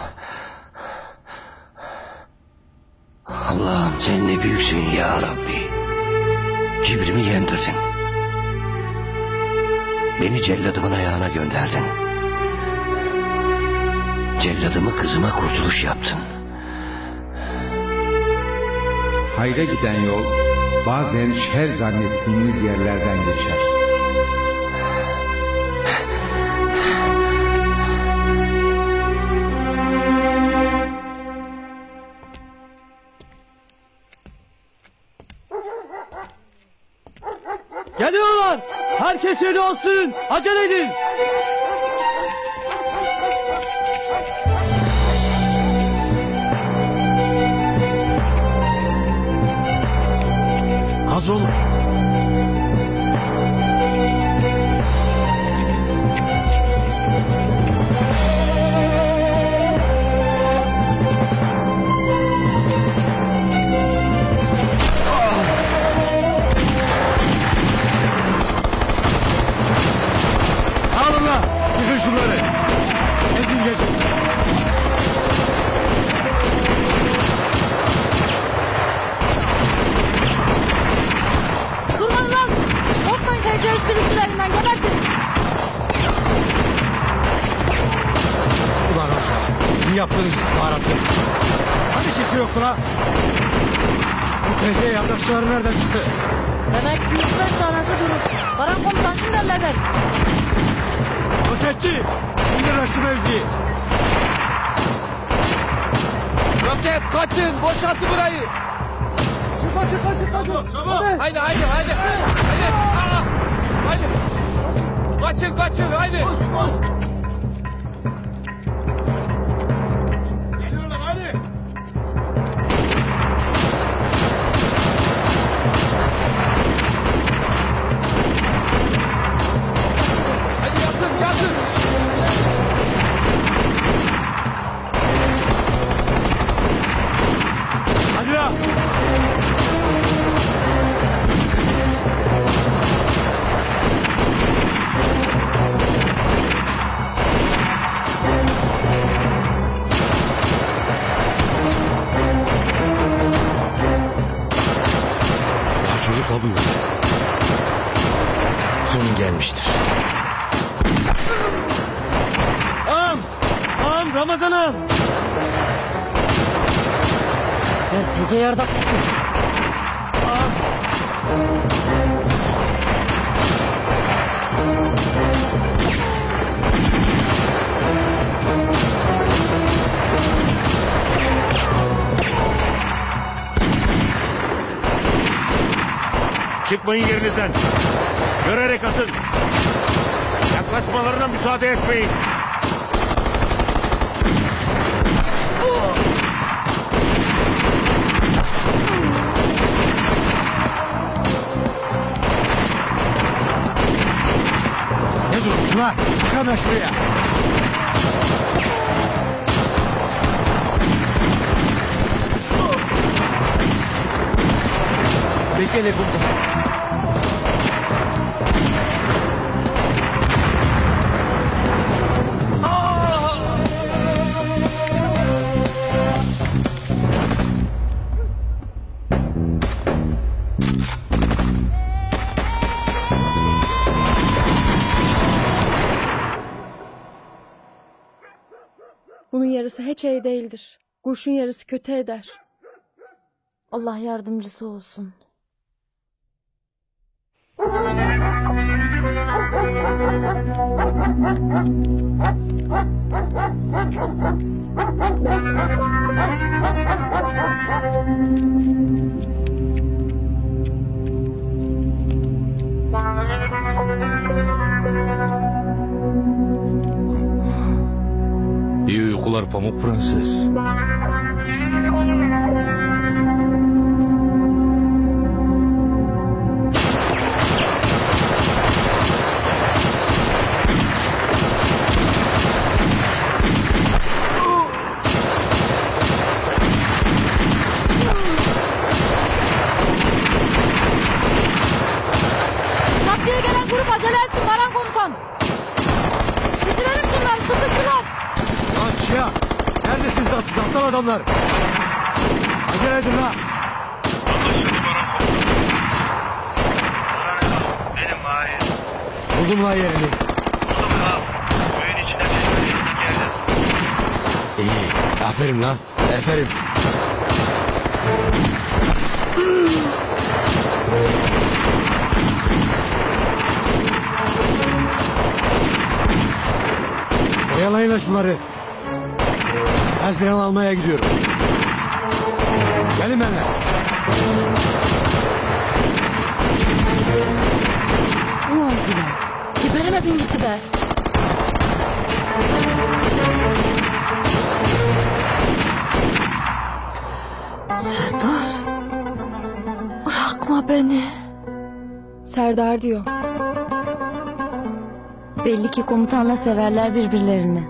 Allah'ım sen ne büyüksün ya Rabbi. Kibrimi yendirdin. Beni celladımın ayağına gönderdin. Celladımı kızıma kurtuluş yaptın. Hayra giden yol bazen şer zannettiğimiz yerlerden geçer. Geliyorlar. Herkes yeri olsun. Acele edin. Hazır olun. Alın lan. Yıkın şunları. Ezin geçin. Durmayın lan! Korkmayın TC işbirlikçilerinden gebertin! Ulan Hoca. Sizin yaptığınız istihbaratı. Hani kimse yoktu la? Bu TC yardakçıları nereden çıktı? Demek 3-5 tanesi durur. Baran komutan şimdi hallederiz. Roketçi! İndir şu mevziyi. Roket kaçın boşaltın burayı. Kaçın. Çabuk. Haydi. Haydi. Kaçın haydi. Koş. Geliyorlar hadi. Hadi yatın. Hadi ya. Ya çocukla bunlar. Sonun gelmiştir. Ağam Ramazan'ım. Ver TC yardakçısı. Çıkmayın yerinizden. Görerek atın. Yaklaşmalarına müsaade etmeyin. Ne durursun ha? Çıkar lan şuraya. Bekle burada. Bunun yarısı hiç iyi değildir. Kurşun yarısı kötü eder. Allah yardımcısı olsun. İyi uykular Pamuk Prenses. Takviye gelen grup acele etsin Baran komutan. Bitirelim şunları, sıkıştılar. Lan ya. Neredesiniz lan siz aptal adamlar? Acele edin la. Anlaşıldı Baran komutanım. Baran Eka, benim Mahir. Buldum lan yerini. Buldum ha. Köyün içine çekmenin yanına geldim. İyi. Aferin lan. Aferin. Oyalayın lan şunları. Ben Zilan almaya gidiyorum. Gelin benimle. Ulan Zilan. Geberemedin gitti be. Serdar. Bırakma beni. Serdar diyor. Belli ki komutanla severler birbirlerini.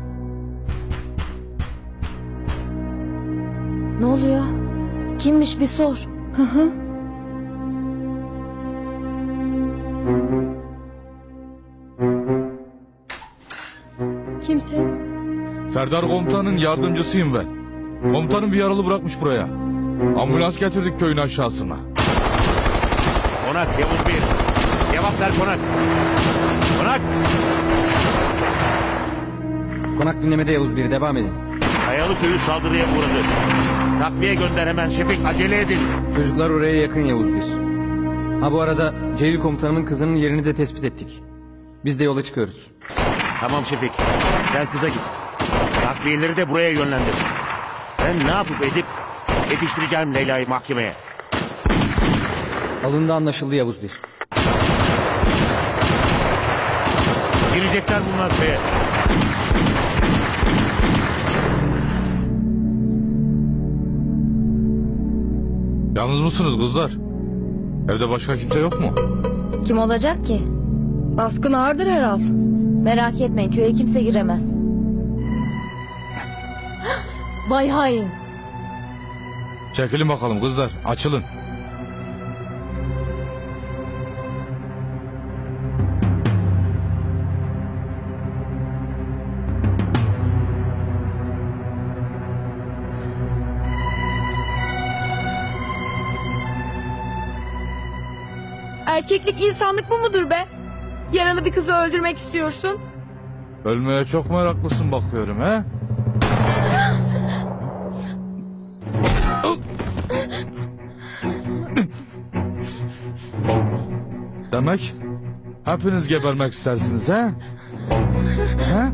Ne oluyor? Kimmiş bir sor. Hı hı. Kimsin? Serdar komutanın yardımcısıyım ben. Komutanım bir yaralı bırakmış buraya. Ambulans getirdik köyün aşağısına. Konak Yavuz bir. Cevap ver Konak. Konak. Konak dinlemede Yavuz 1, devam edin. Kayalı köyü saldırıya uğradı. Takviye gönder hemen Şefik, acele edin. Çocuklar oraya yakın Yavuz bir. Ha bu arada Celil komutanımın kızının yerini de tespit ettik. Biz de yola çıkıyoruz. Tamam Şefik, sen kıza git. Takviyeleri de buraya yönlendir. Ben ne yapıp edip yetiştireceğim Leyla'yı mahkemeye. Alında anlaşıldı Yavuz bir. Girecekler bunlar köye. Yalnız mısınız kızlar? Evde başka kimse yok mu? Kim olacak ki? Baskın ağırdır herhal. Merak etmeyin, köye kimse giremez. Bay hain. Çekilin bakalım kızlar, açılın. Erkeklik insanlık bu mudur be? Yaralı bir kızı öldürmek istiyorsun. Ölmeye çok meraklısın bakıyorum he? Demek hepiniz gebermek istersiniz he? He?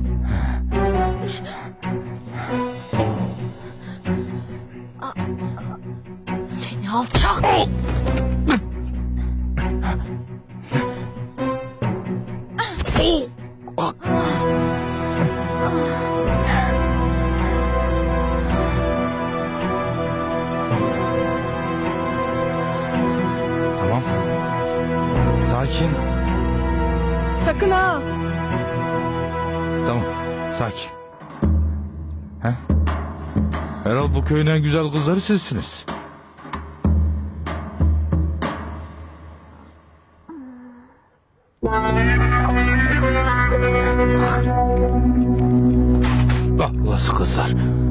Seni alçak. Tamam. Sakin. Sakın ha. Tamam. Sakin. He? Herhal bu köyün en güzel kızları sizsiniz. Bak nasıl kızlar.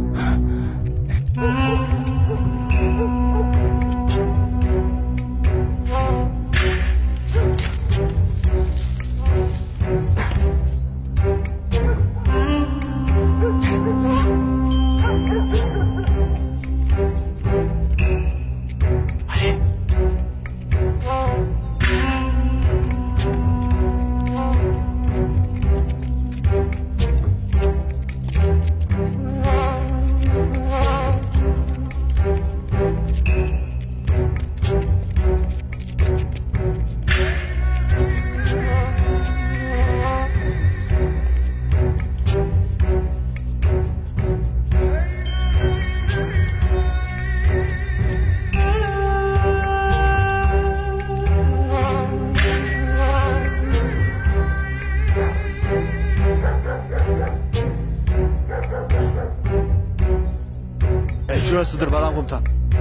Şurasıdır Baran komutan.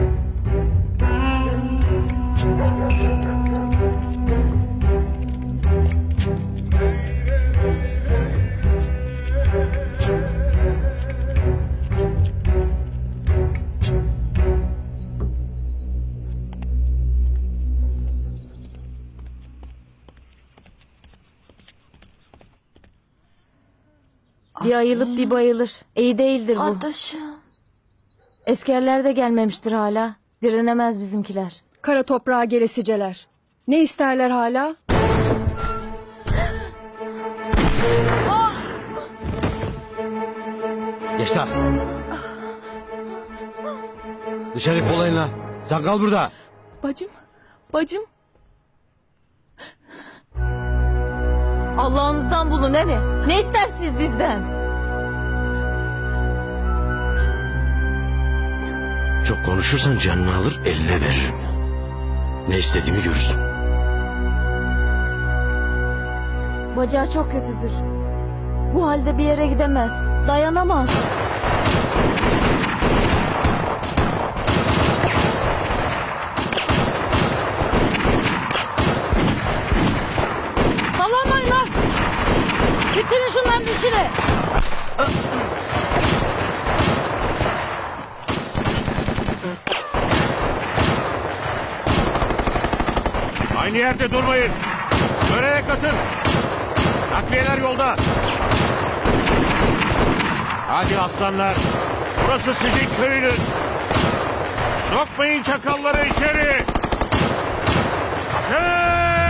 Bir ayılıp bir bayılır. İyi değildir bu. Kardeşim. Eskerler de gelmemiştir hala. Direnemez bizimkiler. Kara toprağa gelesiceler. Ne isterler hala? Gençler. Dışarı kolayın lan. Sen kal burada. Bacım, bacım. Allah'ınızdan bulun he mi? Ne istersiniz bizden? Çok konuşursan canını alır eline veririm. Ne istediğimi görürsün. Bacağı çok kötüdür. Bu halde bir yere gidemez. Dayanamaz. Sallanmayın lan! Bitirin şunların işini! Aynı yerde durmayın. Göreve katın. Takviyeler yolda. Hadi aslanlar. Burası sizin köyünüz. Sokmayın çakalları içeri. Ateş!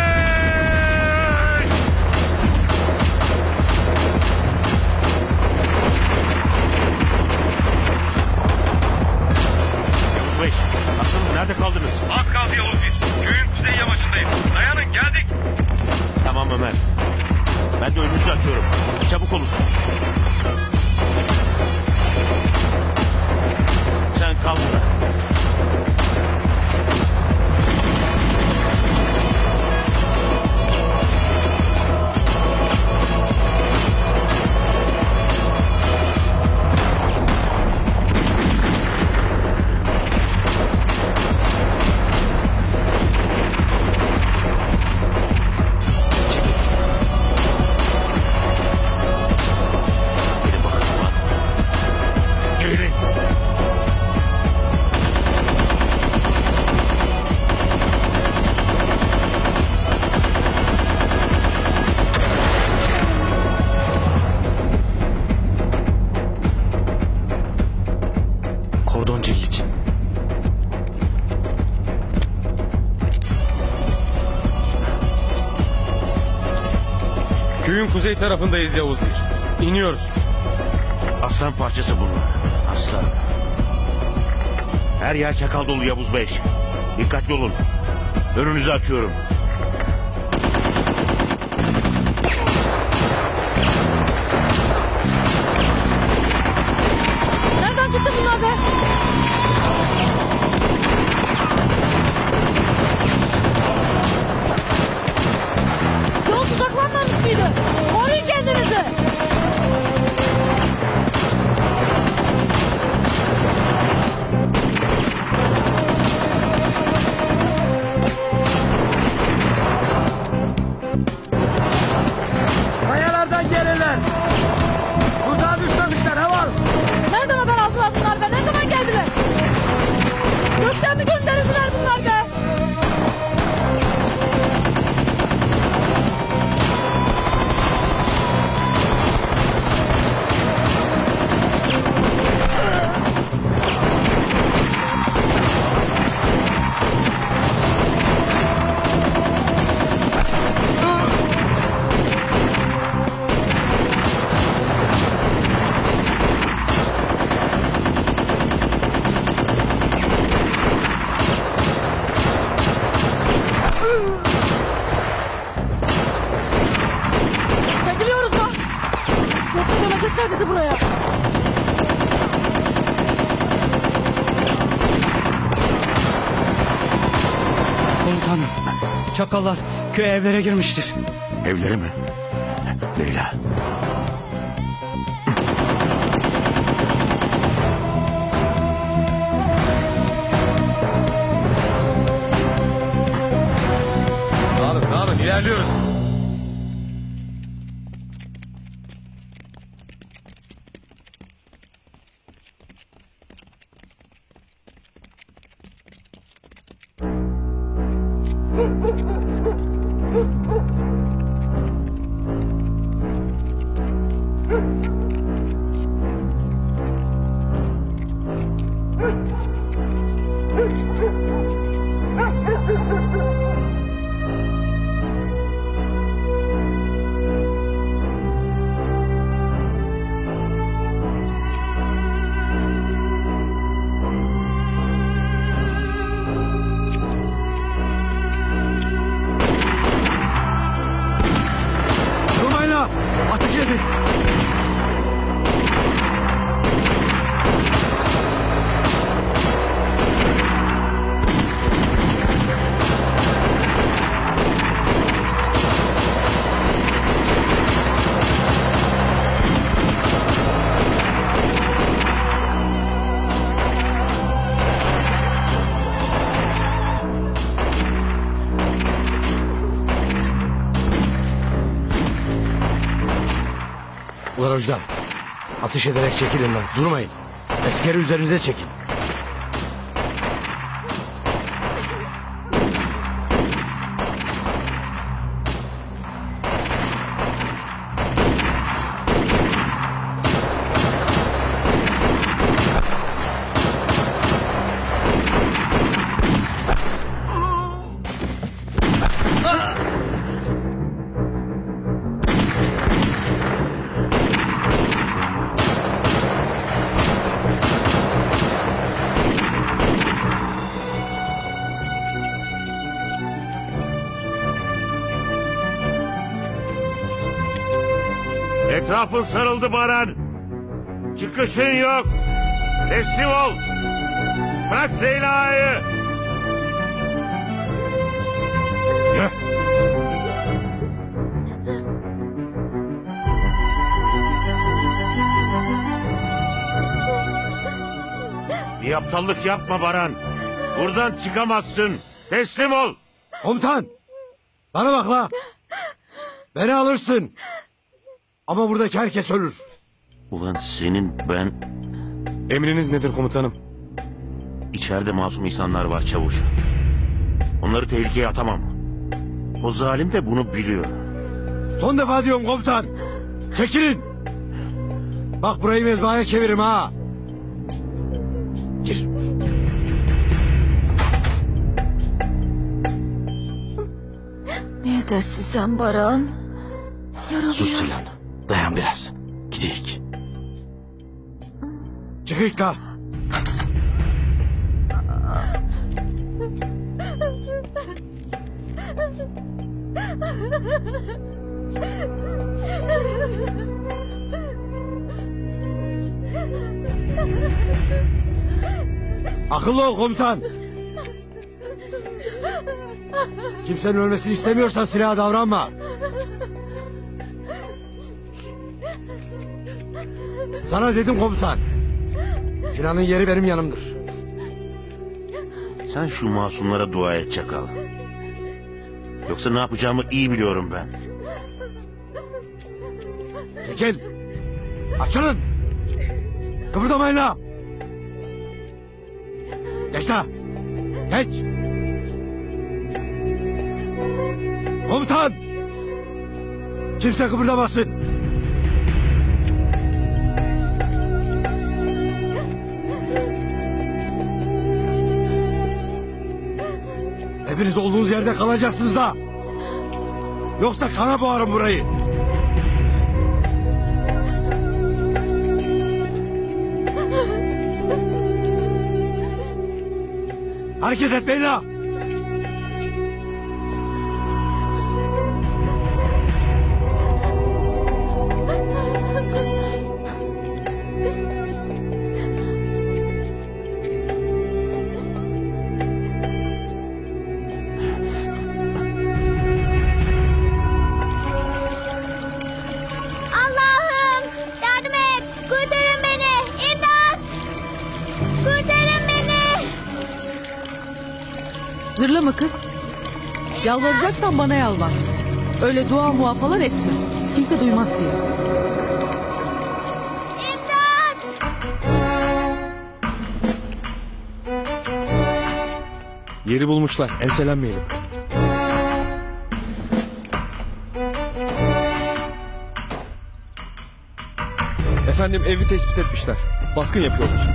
Yavuz Bey, nasılsınız? Nerede kaldınız? Az kaldı Yavuz Bey. Köyün kuzey yamacındayız. Dayanın, geldik. Tamam Ömer. Ben de önünüzü açıyorum. Çabuk olun. Sen kal burada. Kordon Celil için. Köyün kuzey tarafındayız Yavuz Bey. İniyoruz. Aslan parçası bunlar. Aslan. Her yer çakal dolu Yavuz Bey. Dikkatli olun. Önünüzü açıyorum. Nereden çıktı bunlar be? Yol tuzaklanmamış mıydı? Koruyun kendinizi. Kayalardan gelirler. Tuzağa düşmemişler Heval. Nereden haber aldılar bunlar be? Ne zaman geldiler? Gökten mi gönderildiler bunlar be? Çekiliyoruz bak. Yoksa gömecekler bizi buraya. Komutanım, çakallar köy evlere girmiştir. Evleri mi? Leyla. Dağılın, ilerliyoruz. Durmayın ha! Ateş edin! Ulan Rojda, ateş ederek çekilin lan, durmayın. Askeri üzerinize çekin. Etrafın sarıldı Baran. Çıkışın yok. Teslim ol. Bırak Leyla'yı. Yürü. Bir aptallık yapma Baran. Buradan çıkamazsın. Teslim ol. Komutan. Bana bak la. Beni alırsın. Ama buradaki herkes ölür. Ulan senin ben... Emriniz nedir komutanım? İçeride masum insanlar var çavuş. Onları tehlikeye atamam. O zalim de bunu biliyor. Son defa diyorum komutan. Çekilin. Bak burayı mezbahaya çeviririm ha. Gir. Niye dersin sen Baran? Yaralıyor. Sus Zilan. Dayan biraz. Gideyik. Çıkık la. Akıllı ol komutan. Kimsenin ölmesini istemiyorsan silaha davranma. Sana dedim komutan. Sinan'ın yeri benim yanımdır. Sen şu masumlara dua et Çakal. Yoksa ne yapacağımı iyi biliyorum ben. Çekil. Açılın. Kıpırdamayın la. Geç la. Geç. Komutan. Kimse kıpırdamasın. Hepiniz olduğunuz yerde kalacaksınız da. Yoksa kana boğarım burayı. Hareket etmeyin la. Allah'ım yardım et. Kurtarın beni. İmdat. Kurtarın beni. Zırla mı kız? Yalvaracaksan bana yalvar. Öyle dua mua falan etme. Kimse duymaz seni. Yeri bulmuşlar. Enselenmeyelim. Efendim evi tespit etmişler. Baskın yapıyorlar.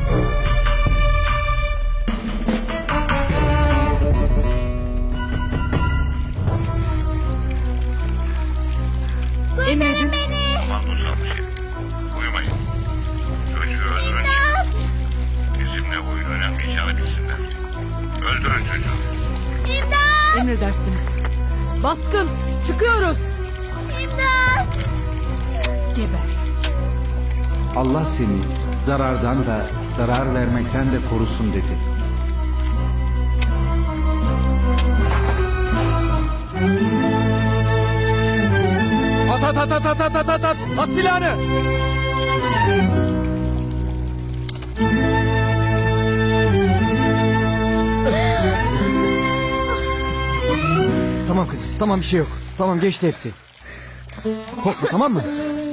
Emredin. Aman Musamışım. Uyumayın. Çocuğu öldürün bizimle oyun oynamayacağını bilsinler. Öldürün çocuğu. Emredersiniz. Baskın. Çıkıyoruz. İmdat. Geber. Allah seni zarardan da zarar vermekten de korusun dedi. At silahını. Tamam kızım. Tamam bir şey yok. Tamam geçti hepsi. Korkma tamam mı?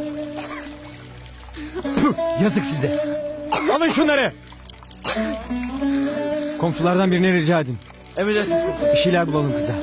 Yazık size. Alın şunları. Komşulardan birine rica edin. Emredersiniz komutanım. Bir şeyler bulalım kıza.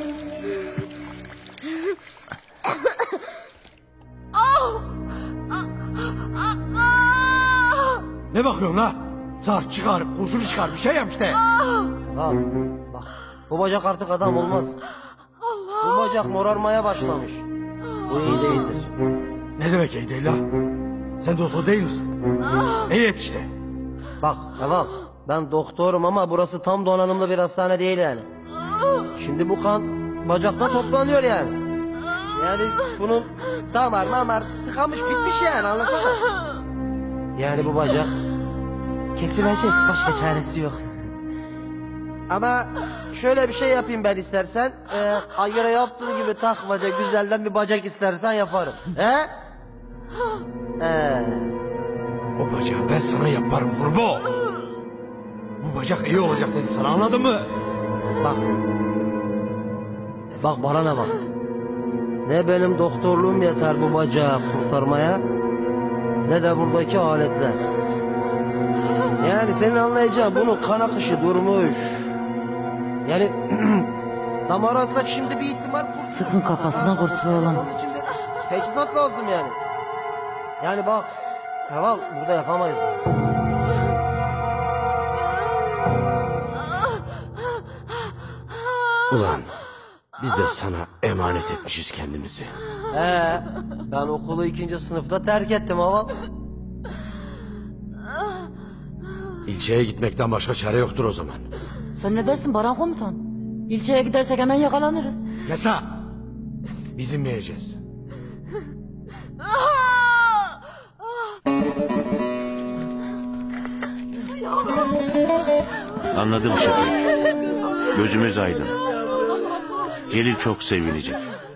Ne bakıyorsun la? Zar çıkar, kurşunu çıkar, bir şey yap işte. Bak, bak. Bu bacak artık adam olmaz. Bu bacak morarmaya başlamış. Bu iyi değildir. Ne demek iyi değil la? Sen doktor değil misin? İyi et işte. Bak Heval, ben doktorum ama burası tam donanımlı bir hastane değil yani. Şimdi bu kan bacakta toplanıyor yani. Yani bunun damar mamar tıkamış bitmiş yani, anlasana. Yani bu bacak kesilecek, başka çaresi yok. Ama şöyle bir şey yapayım ben istersen. Ayıra yaptığın gibi takmaca güzelden bir bacak istersen yaparım. He? O bacağı ben sana yaparım kurbo. Bu bacak iyi olacak dedim sana, anladın mı? Bak. Bak bana ne bak. Ne benim doktorluğum yeter bu bacağı kurtarmaya, ne de buradaki aletler. Yani senin anlayacağın bunun kan akışı durmuş. Yani damar alsak şimdi bir ihtimal... Sıkın kafasına kurtulalım. Onun için de teçhizat lazım yani. Yani bak Heval, burada yapamayız. Ulan biz de sana emanet etmişiz kendimizi. Ben okulu 2. sınıfta terk ettim Heval. İlçeye gitmekten başka çare yoktur o zaman. Sen ne dersin Baran komutan? İlçeye gidersek hemen yakalanırız. Kes lan! Biz inmeyeceğiz. Anladım Şefik. Gözümüz aydın. Celil çok sevinecek.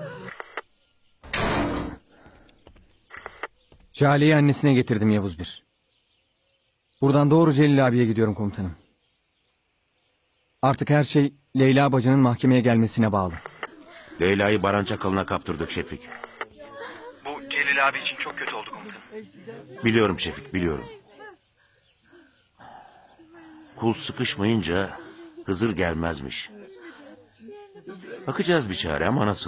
Jale'yi annesine getirdim Yavuz Bir. Buradan doğru Celil abiye gidiyorum komutanım. Artık her şey Leyla bacının mahkemeye gelmesine bağlı. Leyla'yı Baran Çakalı'na kaptırdık Şefik. Bu Celil abi için çok kötü oldu komutanım. Biliyorum Şefik, biliyorum. Kul sıkışmayınca Hızır gelmezmiş. Bakacağız bir çare ama nasıl?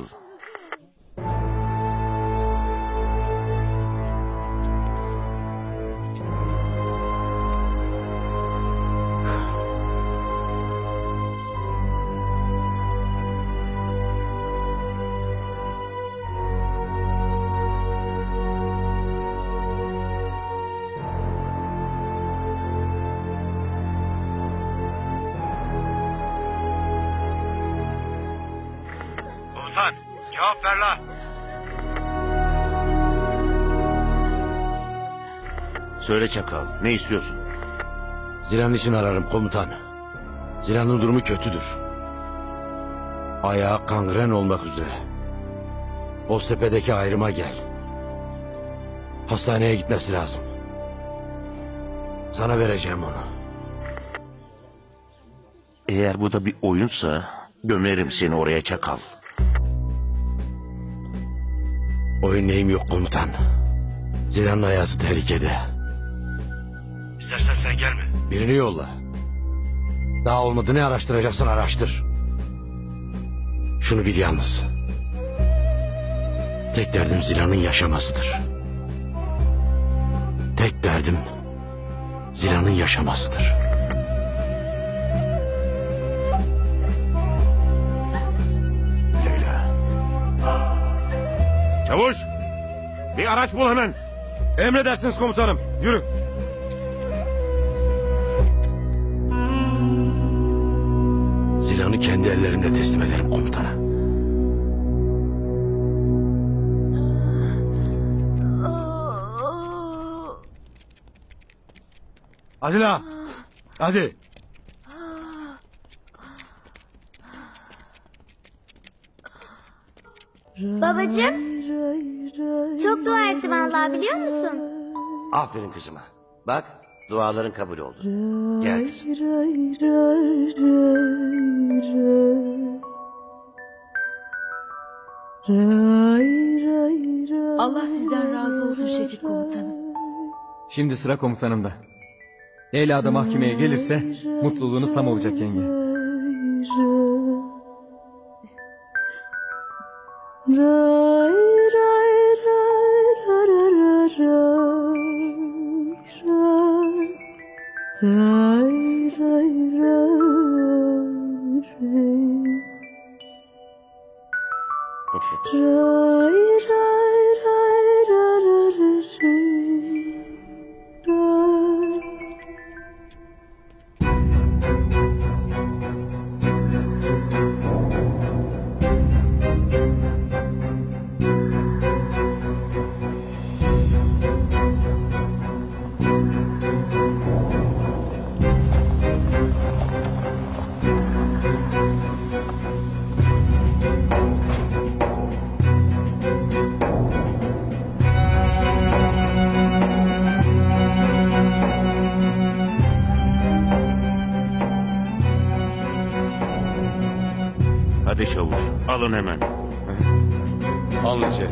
Komutan cevap ver la. Söyle Çakal, ne istiyorsun? Zilan için ararım komutan. Zilan'ın durumu kötüdür. Ayağı kangren olmak üzere. Boztepe'deki ayrıma gel. Hastaneye gitmesi lazım. Sana vereceğim onu. Eğer bu da bir oyunsa gömerim seni oraya Çakal. Oyun neyim yok komutan. Zilan'ın hayatı tehlikede. İstersen sen gelme. Birini yolla. Daha olmadı, ne araştıracaksan araştır. Şunu bil yalnız. Tek derdim Zilan'ın yaşamasıdır. Tek derdim Zilan'ın yaşamasıdır. Leyla. Çavuş! Bir araç bul hemen. Emredersiniz komutanım. Yürü. Zilan'ı kendi ellerimle teslim ederim komutana. Hadi la. Hadi. Babacığım, çok dua ettim Allah'a, biliyor musun? Aferin kızıma. Bak duaların kabul oldu. Gel kızım. Allah sizden razı olsun Şefik komutanım. Şimdi sıra komutanımda. Leyla da mahkemeye gelirse mutluluğunuz tam olacak yenge. Alın hemen. Al içeri.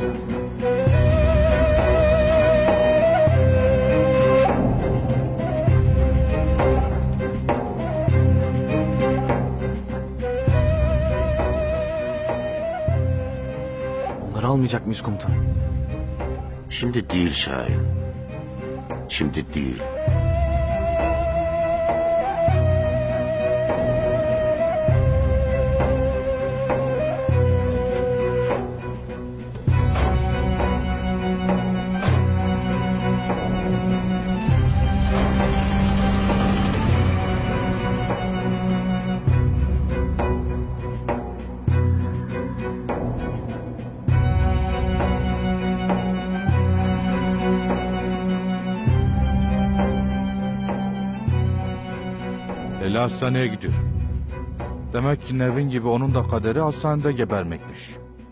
Onları almayacak mıyız komutanım? Şimdi değil Şahin. Şimdi değil. Leyla hastaneye gidiyor. Demek ki Nevin gibi onun da kaderi hastanede gebermekmiş.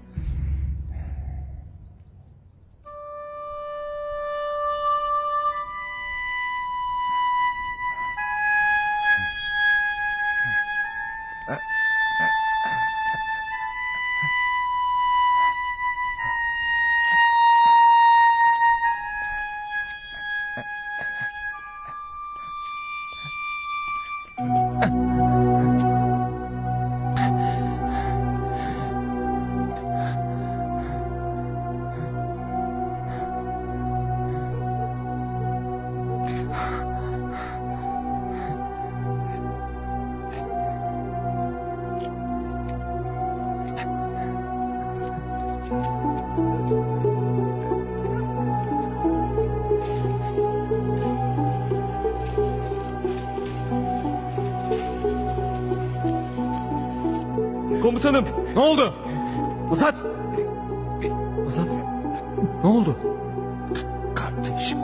Komutanım ne oldu? Azat! Azat ne oldu? Kardeşim.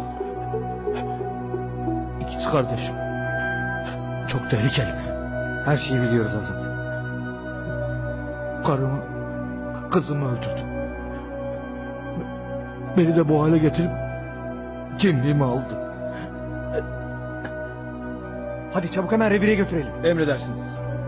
İkiz kardeşim. Çok tehlikeli. Her şeyi biliyoruz Azat. Karımı, kızımı öldürdü. Beni de bu hale getirip kimliğimi aldı. Hadi çabuk hemen revire götürelim. Emredersiniz.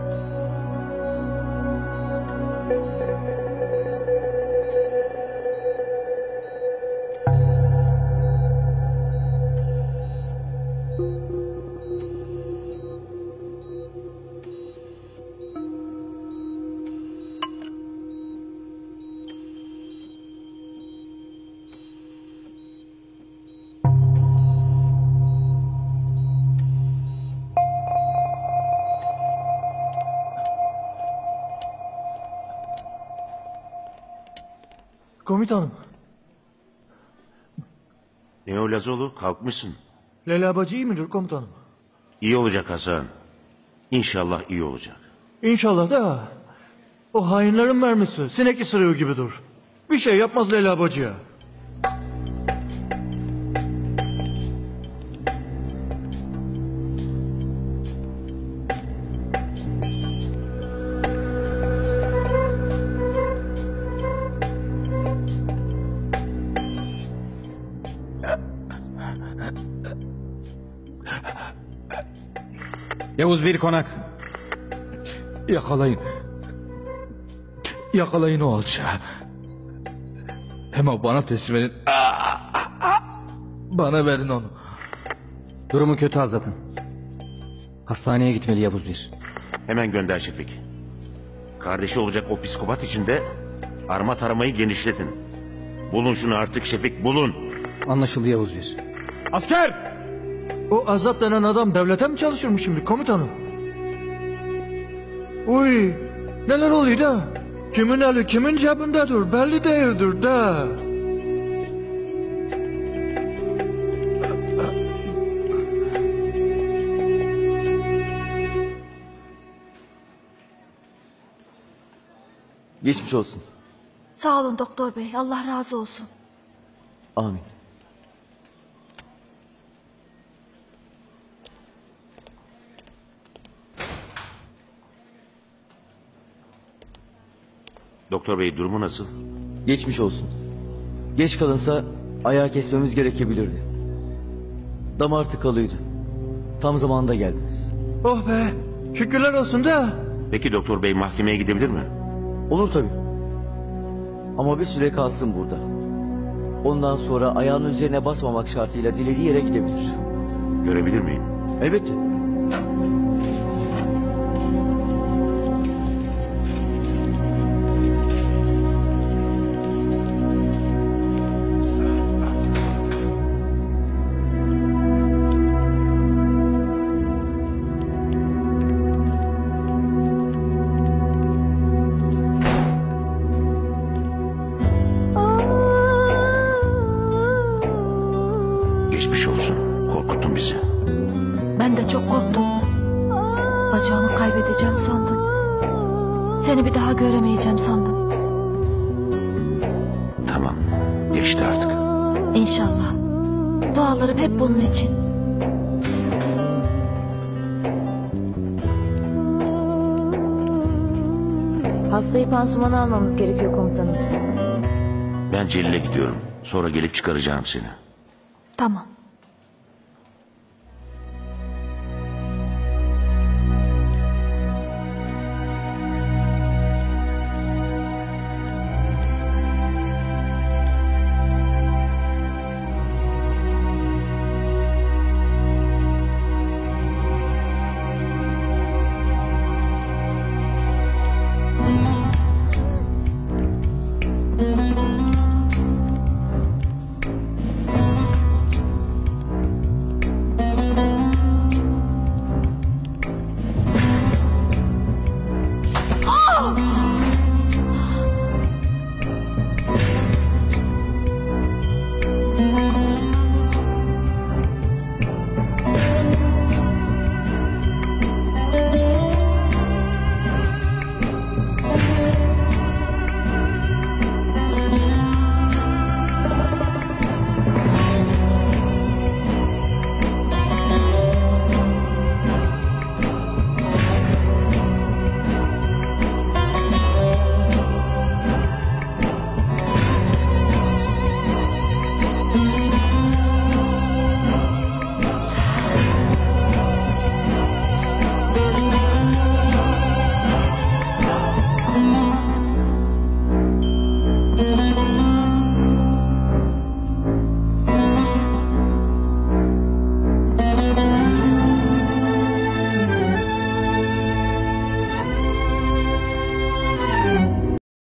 Komutanım. Ne o Lazoğlu, kalkmışsın. Leyla bacı iyi midir komutanım? İyi olacak Hasan. İnşallah iyi olacak. İnşallah da o hainlerin mermisi sinek ısırığı gibidir. Bir şey yapmaz Leyla bacıya. Yavuz bir konak. Yakalayın. Yakalayın o alçağı. Hemen bana teslim edin. Bana verin onu. Durumu kötü Azat'ın. Hastaneye gitmeli Yavuz bir. Hemen gönder Şefik. Kardeşi olacak o psikopat için de arma taramayı genişletin. Bulun şunu artık Şefik, bulun. Anlaşıldı Yavuz bir. Asker! O Azat denen adam devlete mi çalışırmış şimdi komutanım? Uy, neler oluyor da? Kimin eli kimin cebindedir belli değildir de. Geçmiş olsun. Sağ olun doktor bey. Allah razı olsun. Amin. Doktor bey durumu nasıl? Geçmiş olsun. Geç kalınsa ayağı kesmemiz gerekebilirdi. Damar tıkalıydı. Tam zamanında geldiniz. Oh be, şükürler olsun da. Peki doktor bey mahkemeye gidebilir mi? Olur tabii. Ama bir süre kalsın burada. Ondan sonra ayağının üzerine basmamak şartıyla dilediği yere gidebilir. Görebilir miyim? Elbette. Geçmiş olsun. Korkuttun bizi. Ben de çok korktum. Bacağımı kaybedeceğim sandım. Seni bir daha göremeyeceğim sandım. Tamam. Geçti artık. İnşallah. Dualarım hep bunun için. Hastayı pansumana almamız gerekiyor komutanım. Ben Celil'e gidiyorum. Sonra gelip çıkaracağım seni. Tamam.